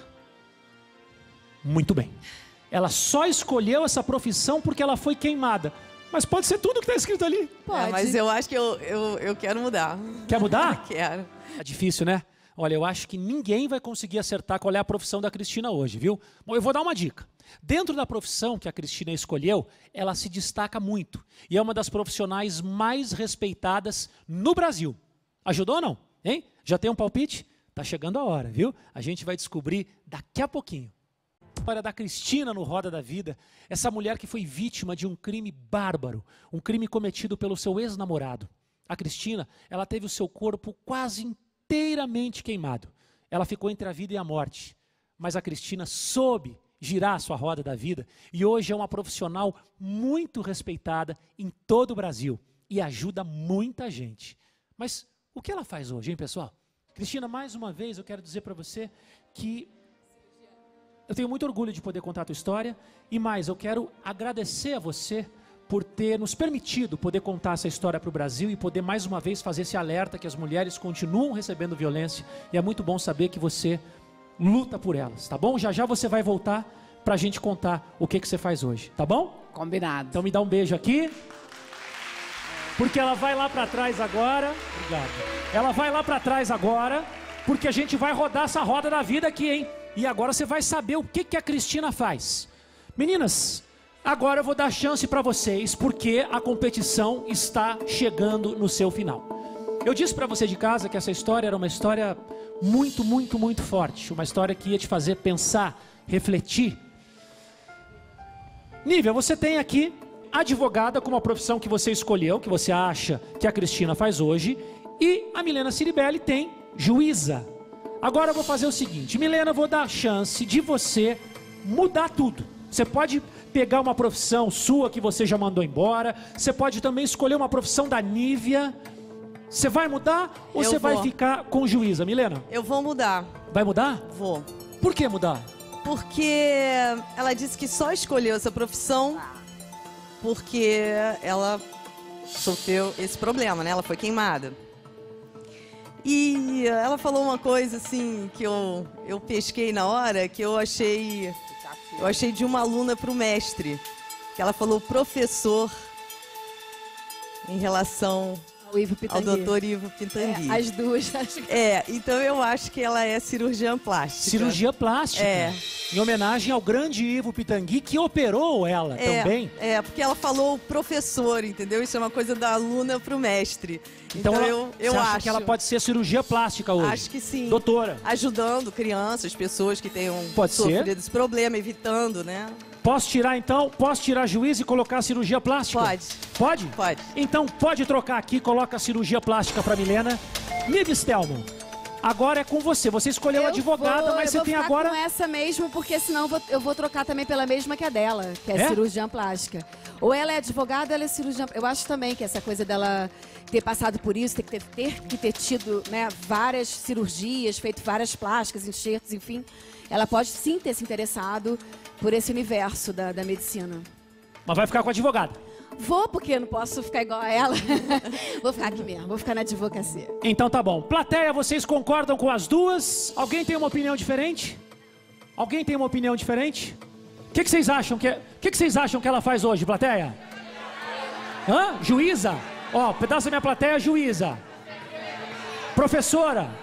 Speaker 1: Muito bem. Ela só escolheu essa profissão porque ela foi queimada. Mas pode ser tudo que está escrito ali.
Speaker 11: É, mas eu acho que eu, eu, eu quero mudar.
Speaker 1: Quer mudar?
Speaker 11: Quero.
Speaker 1: É difícil, né? Olha, eu acho que ninguém vai conseguir acertar qual é a profissão da Cristina hoje, viu? Bom, eu vou dar uma dica. Dentro da profissão que a Cristina escolheu, ela se destaca muito. E é uma das profissionais mais respeitadas no Brasil. Ajudou ou não? Hein? Já tem um palpite? Tá chegando a hora, viu? A gente vai descobrir daqui a pouquinho. A história da Cristina no Roda da Vida, essa mulher que foi vítima de um crime bárbaro, um crime cometido pelo seu ex-namorado. A Cristina, ela teve o seu corpo quase inteiramente queimado. Ela ficou entre a vida e a morte. Mas a Cristina soube girar a sua roda da vida e hoje é uma profissional muito respeitada em todo o Brasil e ajuda muita gente. Mas o que ela faz hoje, hein, pessoal? Cristina, mais uma vez eu quero dizer para você que eu tenho muito orgulho de poder contar a tua história e mais, eu quero agradecer a você por ter nos permitido poder contar essa história para o Brasil e poder mais uma vez fazer esse alerta que as mulheres continuam recebendo violência e é muito bom saber que você luta por elas, tá bom? Já já você vai voltar para a gente contar o que, que você faz hoje, tá bom?
Speaker 10: Combinado.
Speaker 1: Então me dá um beijo aqui, porque ela vai lá para trás agora. Obrigado. Ela vai lá para trás agora, porque a gente vai rodar essa roda da vida aqui, hein? E agora você vai saber o que, que a Cristina faz. Meninas, agora eu vou dar chance para vocês, porque a competição está chegando no seu final. Eu disse para você de casa que essa história era uma história muito, muito, muito forte. Uma história que ia te fazer pensar, refletir. Nívia, você tem aqui advogada como a profissão que você escolheu, que você acha que a Cristina faz hoje. E a Milena Ciribelli tem juíza. Agora eu vou fazer o seguinte, Milena, eu vou dar a chance de você mudar tudo. Você pode pegar uma profissão sua que você já mandou embora. Você pode também escolher uma profissão da Nívia. Você vai mudar ou
Speaker 11: Eu
Speaker 1: você
Speaker 11: vou.
Speaker 1: vai ficar com juíza, Milena?
Speaker 11: Eu vou mudar.
Speaker 1: Vai mudar?
Speaker 11: Vou.
Speaker 1: Por que mudar?
Speaker 11: Porque ela disse que só escolheu essa profissão porque ela sofreu esse problema, né? Ela foi queimada. E ela falou uma coisa assim que eu, eu pesquei na hora, que eu achei, eu achei de uma aluna para o mestre. Que ela falou professor em relação
Speaker 12: O Ivo
Speaker 11: ao
Speaker 12: Pitangui.
Speaker 11: doutor Ivo Pitangui.
Speaker 12: É, as duas. Acho que...
Speaker 11: É, então eu acho que ela é cirurgiã plástica.
Speaker 1: Cirurgia plástica.
Speaker 11: É.
Speaker 1: Em homenagem ao grande Ivo Pitangui, que operou ela
Speaker 11: É,
Speaker 1: também.
Speaker 11: É, porque ela falou professor, entendeu? Isso é uma coisa da aluna pro mestre.
Speaker 1: Então,
Speaker 11: Então,
Speaker 1: ela,
Speaker 11: eu, eu
Speaker 1: você acha
Speaker 11: acho.
Speaker 1: que ela pode ser cirurgia plástica hoje?
Speaker 11: Acho que sim.
Speaker 1: Doutora.
Speaker 11: Ajudando crianças, pessoas que tenham
Speaker 1: Pode
Speaker 11: sofrido
Speaker 1: ser.
Speaker 11: esse problema, evitando, né?
Speaker 1: Posso tirar então? Posso tirar juiz e colocar cirurgia plástica?
Speaker 11: Pode.
Speaker 1: Pode?
Speaker 11: Pode.
Speaker 1: Então pode trocar aqui, coloca a cirurgia plástica para Milena. Nívia Stelman, agora é com você. Você escolheu a advogada,
Speaker 12: Vou-
Speaker 1: mas
Speaker 12: eu
Speaker 1: você
Speaker 12: vou
Speaker 1: tem
Speaker 12: ficar
Speaker 1: agora...
Speaker 12: com essa mesmo, porque senão eu vou, eu vou trocar também pela mesma que a dela, que é,
Speaker 1: É?
Speaker 12: cirurgiã plástica. Ou ela é advogada ou ela é cirurgiã. Eu acho também que essa coisa dela ter passado por isso, ter que ter, ter, que ter tido, né, várias cirurgias, feito várias plásticas, enxertos, enfim, ela pode sim ter se interessado por esse universo da, da medicina.
Speaker 1: Mas vai ficar com a advogada.
Speaker 12: Vou, porque eu não posso ficar igual a ela. Vou ficar aqui mesmo, vou ficar na advocacia.
Speaker 1: Então tá bom. Plateia, vocês concordam com as duas? Alguém tem uma opinião diferente? Alguém tem uma opinião diferente? O que, que vocês acham que, é- que, que vocês acham que ela faz hoje, plateia? Hã? Juíza? Ó, pedaço da minha plateia, juíza. Professora?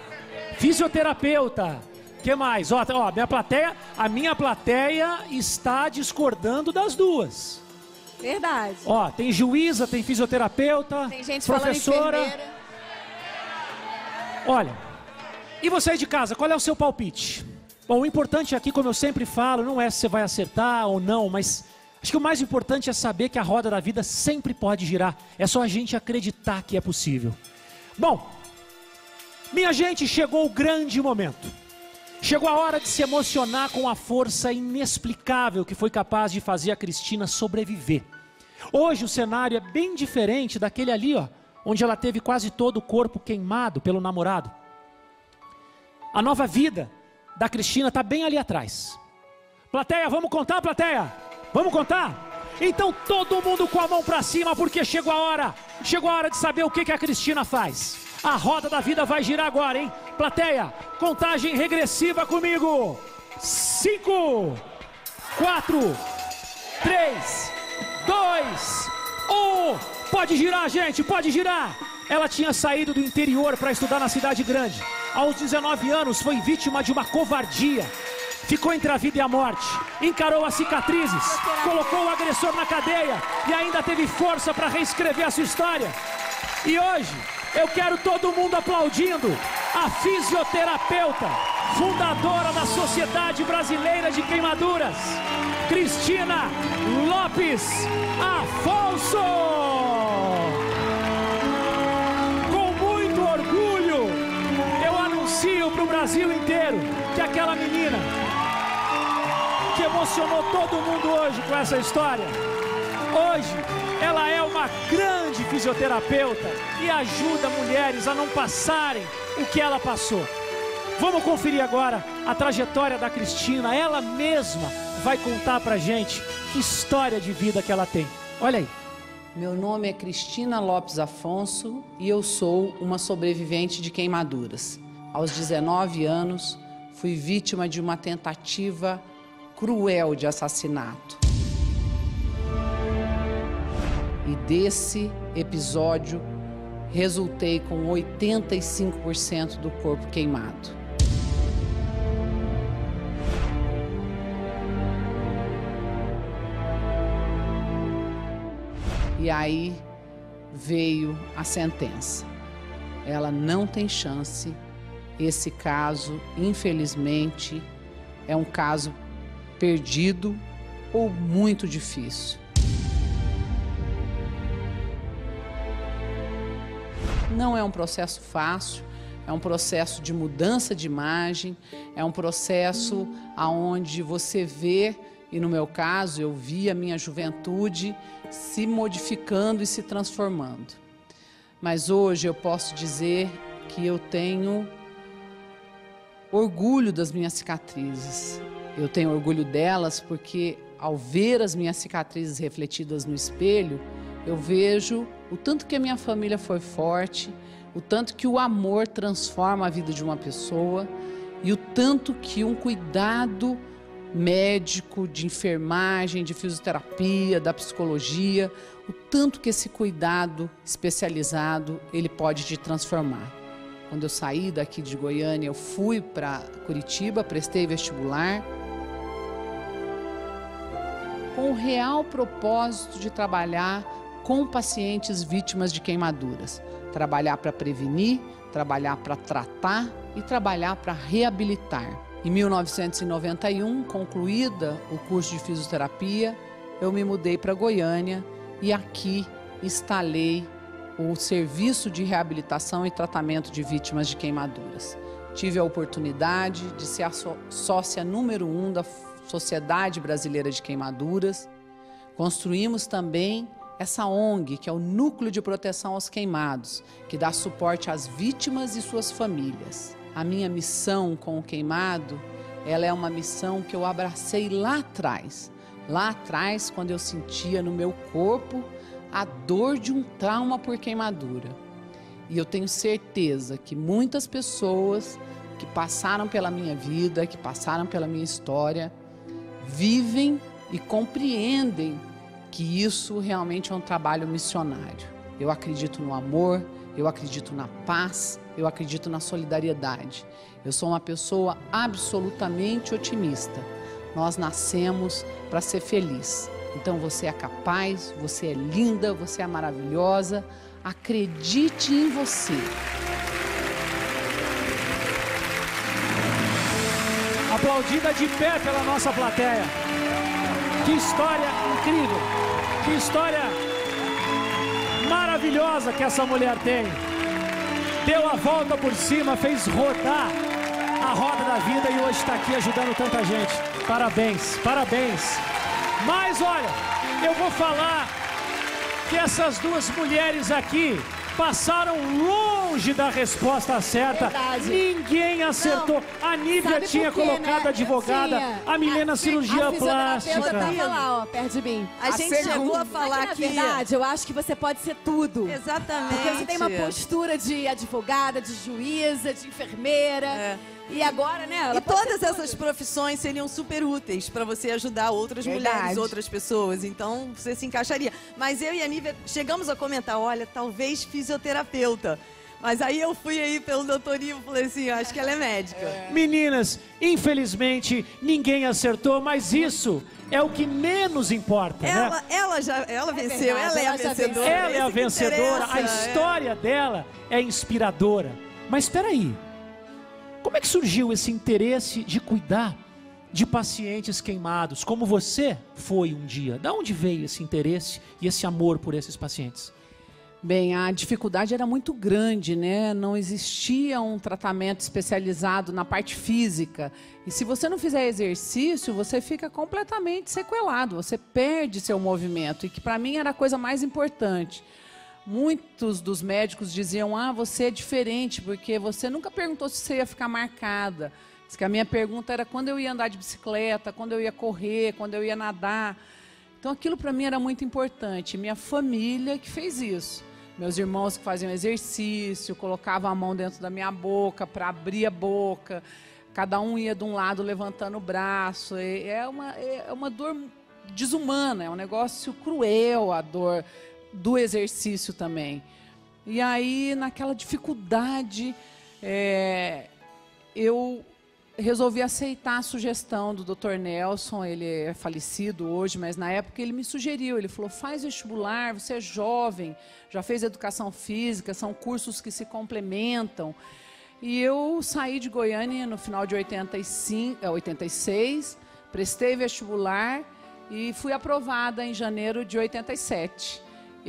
Speaker 1: Fisioterapeuta. Que mais? Ó, ó, minha plateia, a minha plateia está discordando das duas.
Speaker 12: Verdade.
Speaker 1: Ó, tem juíza, tem fisioterapeuta,
Speaker 12: tem gente
Speaker 1: professora.
Speaker 12: Falando enfermeira.
Speaker 1: Olha, e você aí de casa, qual é o seu palpite? Bom, o importante aqui, como eu sempre falo, não é se você vai acertar ou não, mas acho que o mais importante é saber que a roda da vida sempre pode girar. É só a gente acreditar que é possível. Bom, minha gente, chegou o grande momento. Chegou a hora de se emocionar com a força inexplicável que foi capaz de fazer a Cristina sobreviver. Hoje o cenário é bem diferente daquele ali, ó, onde ela teve quase todo o corpo queimado pelo namorado. A nova vida da Cristina está bem ali atrás. Plateia, vamos contar, plateia? Vamos contar? Então todo mundo com a mão para cima, porque chegou a hora. Chegou a hora de saber o que, que a Cristina faz. A roda da vida vai girar agora, hein? Plateia, contagem regressiva comigo. Cinco, quatro, três, dois, um. Pode girar, gente, pode girar. Ela tinha saído do interior para estudar na cidade grande. Aos dezenove anos foi vítima de uma covardia. Ficou entre a vida e a morte. Encarou as cicatrizes, colocou o agressor na cadeia e ainda teve força para reescrever a sua história. E hoje eu quero todo mundo aplaudindo a fisioterapeuta, fundadora da Sociedade Brasileira de Queimaduras, Cristina Lopes Afonso. Com muito orgulho, eu anuncio para o Brasil inteiro que aquela menina que emocionou todo mundo hoje com essa história, hoje ela é uma grande fisioterapeuta e ajuda mulheres a não passarem o que ela passou. Vamos conferir agora a trajetória da Cristina. Ela mesma vai contar pra gente que história de vida que ela tem. Olha aí.
Speaker 10: Meu nome é Cristina Lopes Afonso e eu sou uma sobrevivente de queimaduras. Aos dezenove anos, fui vítima de uma tentativa cruel de assassinato. E desse episódio, resultei com oitenta e cinco por cento do corpo queimado. E aí veio a sentença. Ela não tem chance. Esse caso, infelizmente, é um caso perdido ou muito difícil. Não é um processo fácil, é um processo de mudança de imagem, é um processo onde você vê, e no meu caso eu vi a minha juventude se modificando e se transformando. Mas hoje eu posso dizer que eu tenho orgulho das minhas cicatrizes. Eu tenho orgulho delas porque ao ver as minhas cicatrizes refletidas no espelho, eu vejo o tanto que a minha família foi forte, o tanto que o amor transforma a vida de uma pessoa e o tanto que um cuidado médico, de enfermagem, de fisioterapia, da psicologia, o tanto que esse cuidado especializado ele pode te transformar. Quando eu saí daqui de Goiânia, eu fui para Curitiba, prestei vestibular, com o real propósito de trabalhar com pacientes vítimas de queimaduras. Trabalhar para prevenir, trabalhar para tratar e trabalhar para reabilitar. Em mil novecentos e noventa e um, concluída o curso de fisioterapia, eu me mudei para Goiânia e aqui instalei o serviço de reabilitação e tratamento de vítimas de queimaduras. Tive a oportunidade de ser a sócia número um da Sociedade Brasileira de Queimaduras. Construímos também essa O N G, que é o Núcleo de Proteção aos Queimados, que dá suporte às vítimas e suas famílias. A minha missão com o queimado, ela é uma missão que eu abracei lá atrás. Lá atrás, quando eu sentia no meu corpo a dor de um trauma por queimadura. E eu tenho certeza que muitas pessoas que passaram pela minha vida, que passaram pela minha história, vivem e compreendem que isso realmente é um trabalho missionário. Eu acredito no amor, eu acredito na paz, eu acredito na solidariedade. Eu sou uma pessoa absolutamente otimista. Nós nascemos para ser feliz. Então você é capaz, você é linda, você é maravilhosa. Acredite em você.
Speaker 1: Aplaudida de pé pela nossa plateia. Que história incrível. Que história maravilhosa que essa mulher tem. Deu a volta por cima, fez rodar a roda da vida e hoje está aqui ajudando tanta gente. Parabéns, parabéns. Mas olha, eu vou falar que essas duas mulheres aqui passaram longe da resposta certa. Verdade. Ninguém acertou. Não. A Nívia tinha quê, colocado né? advogada, tinha. a Milena a, cirurgia a plástica.
Speaker 12: Tava lá, ó, perto de mim.
Speaker 11: A, a gente segunda. chegou a falar que,
Speaker 12: na verdade, eu acho que você pode ser tudo.
Speaker 11: Exatamente.
Speaker 12: Porque você tem uma postura de advogada, de juíza, de enfermeira. É. E agora, né? Ela
Speaker 11: e todas essas profissões seriam super úteis para você ajudar outras Verdade. mulheres, outras pessoas. Então, você se encaixaria. Mas eu e a Nívia chegamos a comentar, olha, talvez fisioterapeuta. Mas aí eu fui aí pelo doutor Ivo e falei assim, acho que ela é médica. É.
Speaker 1: Meninas, infelizmente, ninguém acertou, mas isso é o que menos importa,
Speaker 11: ela,
Speaker 1: né?
Speaker 11: Ela já ela
Speaker 12: é
Speaker 11: venceu,
Speaker 12: verdade,
Speaker 11: ela é
Speaker 12: ela
Speaker 11: a vencedora.
Speaker 1: Ela é a vencedora, a história é. dela é inspiradora. Mas espera aí. Como é que surgiu esse interesse de cuidar de pacientes queimados, como você foi um dia? De onde veio esse interesse e esse amor por esses pacientes?
Speaker 10: Bem, a dificuldade era muito grande, né? Não existia um tratamento especializado na parte física. E se você não fizer exercício, você fica completamente sequelado, você perde seu movimento, e que para mim era a coisa mais importante. Muitos dos médicos diziam, ah, você é diferente, porque você nunca perguntou se você ia ficar marcada. Diz que a minha pergunta era quando eu ia andar de bicicleta, quando eu ia correr, quando eu ia nadar. Então aquilo para mim era muito importante. Minha família que fez isso. Meus irmãos que faziam exercício, colocavam a mão dentro da minha boca para abrir a boca. Cada um ia de um lado levantando o braço. É uma, é uma dor desumana, é um negócio cruel a dor do exercício também. E aí, naquela dificuldade, é, eu resolvi aceitar a sugestão do doutor Nelson. Ele é falecido hoje, mas na época ele me sugeriu, ele falou, faz vestibular, você é jovem, já fez educação física, são cursos que se complementam. E eu saí de Goiânia no final de oitenta e cinco, oitenta e seis, prestei vestibular e fui aprovada em janeiro de oitenta e sete.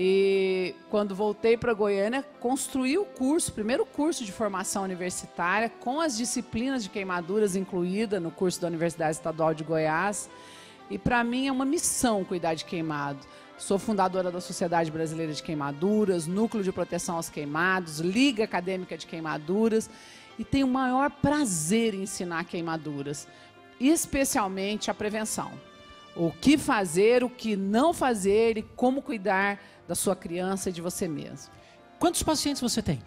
Speaker 10: E quando voltei para Goiânia, construí o curso, o primeiro curso de formação universitária, com as disciplinas de queimaduras incluídas no curso da Universidade Estadual de Goiás. E para mim é uma missão cuidar de queimado. Sou fundadora da Sociedade Brasileira de Queimaduras, Núcleo de Proteção aos Queimados, Liga Acadêmica de Queimaduras, e tenho o maior prazer em ensinar queimaduras, especialmente a prevenção. O que fazer, o que não fazer e como cuidar da sua criança e de você mesmo.
Speaker 1: Quantos pacientes você tem?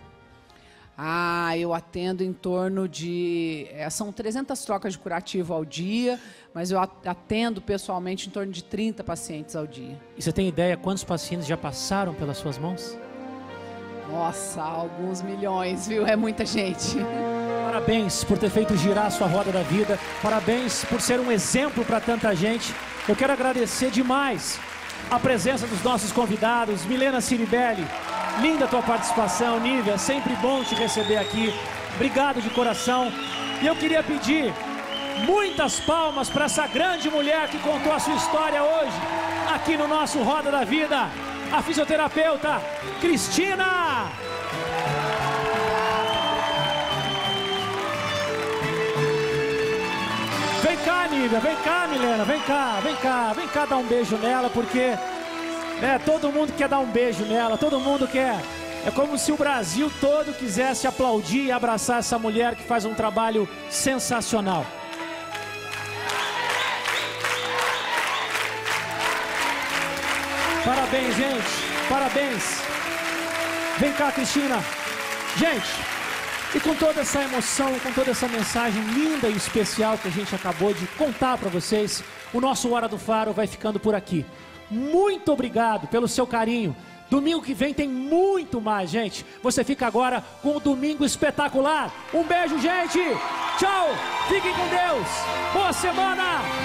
Speaker 10: Ah, eu atendo em torno de... É, são trezentas trocas de curativo ao dia, mas eu atendo pessoalmente em torno de trinta pacientes ao dia.
Speaker 1: E você tem ideia quantos pacientes já passaram pelas suas mãos?
Speaker 10: Nossa, alguns milhões, viu? É muita gente.
Speaker 1: Parabéns por ter feito girar a sua roda da vida. Parabéns por ser um exemplo para tanta gente. Eu quero agradecer demais a presença dos nossos convidados. Milena Ciribelli, linda a tua participação. Nívia, sempre bom te receber aqui. Obrigado de coração. E eu queria pedir muitas palmas para essa grande mulher que contou a sua história hoje, aqui no nosso Roda da Vida, a fisioterapeuta Cristina. Vem cá, Nívia, vem cá, Milena, vem cá, vem cá, vem cá dar um beijo nela, porque né, todo mundo quer dar um beijo nela, todo mundo quer. É como se o Brasil todo quisesse aplaudir e abraçar essa mulher que faz um trabalho sensacional. Parabéns, gente, parabéns. Vem cá, Cristina. Gente, e com toda essa emoção, com toda essa mensagem linda e especial que a gente acabou de contar para vocês, o nosso Hora do Faro vai ficando por aqui. Muito obrigado pelo seu carinho, Domingo que vem tem muito mais, gente. Você fica agora com o Domingo Espetacular. Um beijo, gente. Tchau. Fiquem com Deus. Boa semana.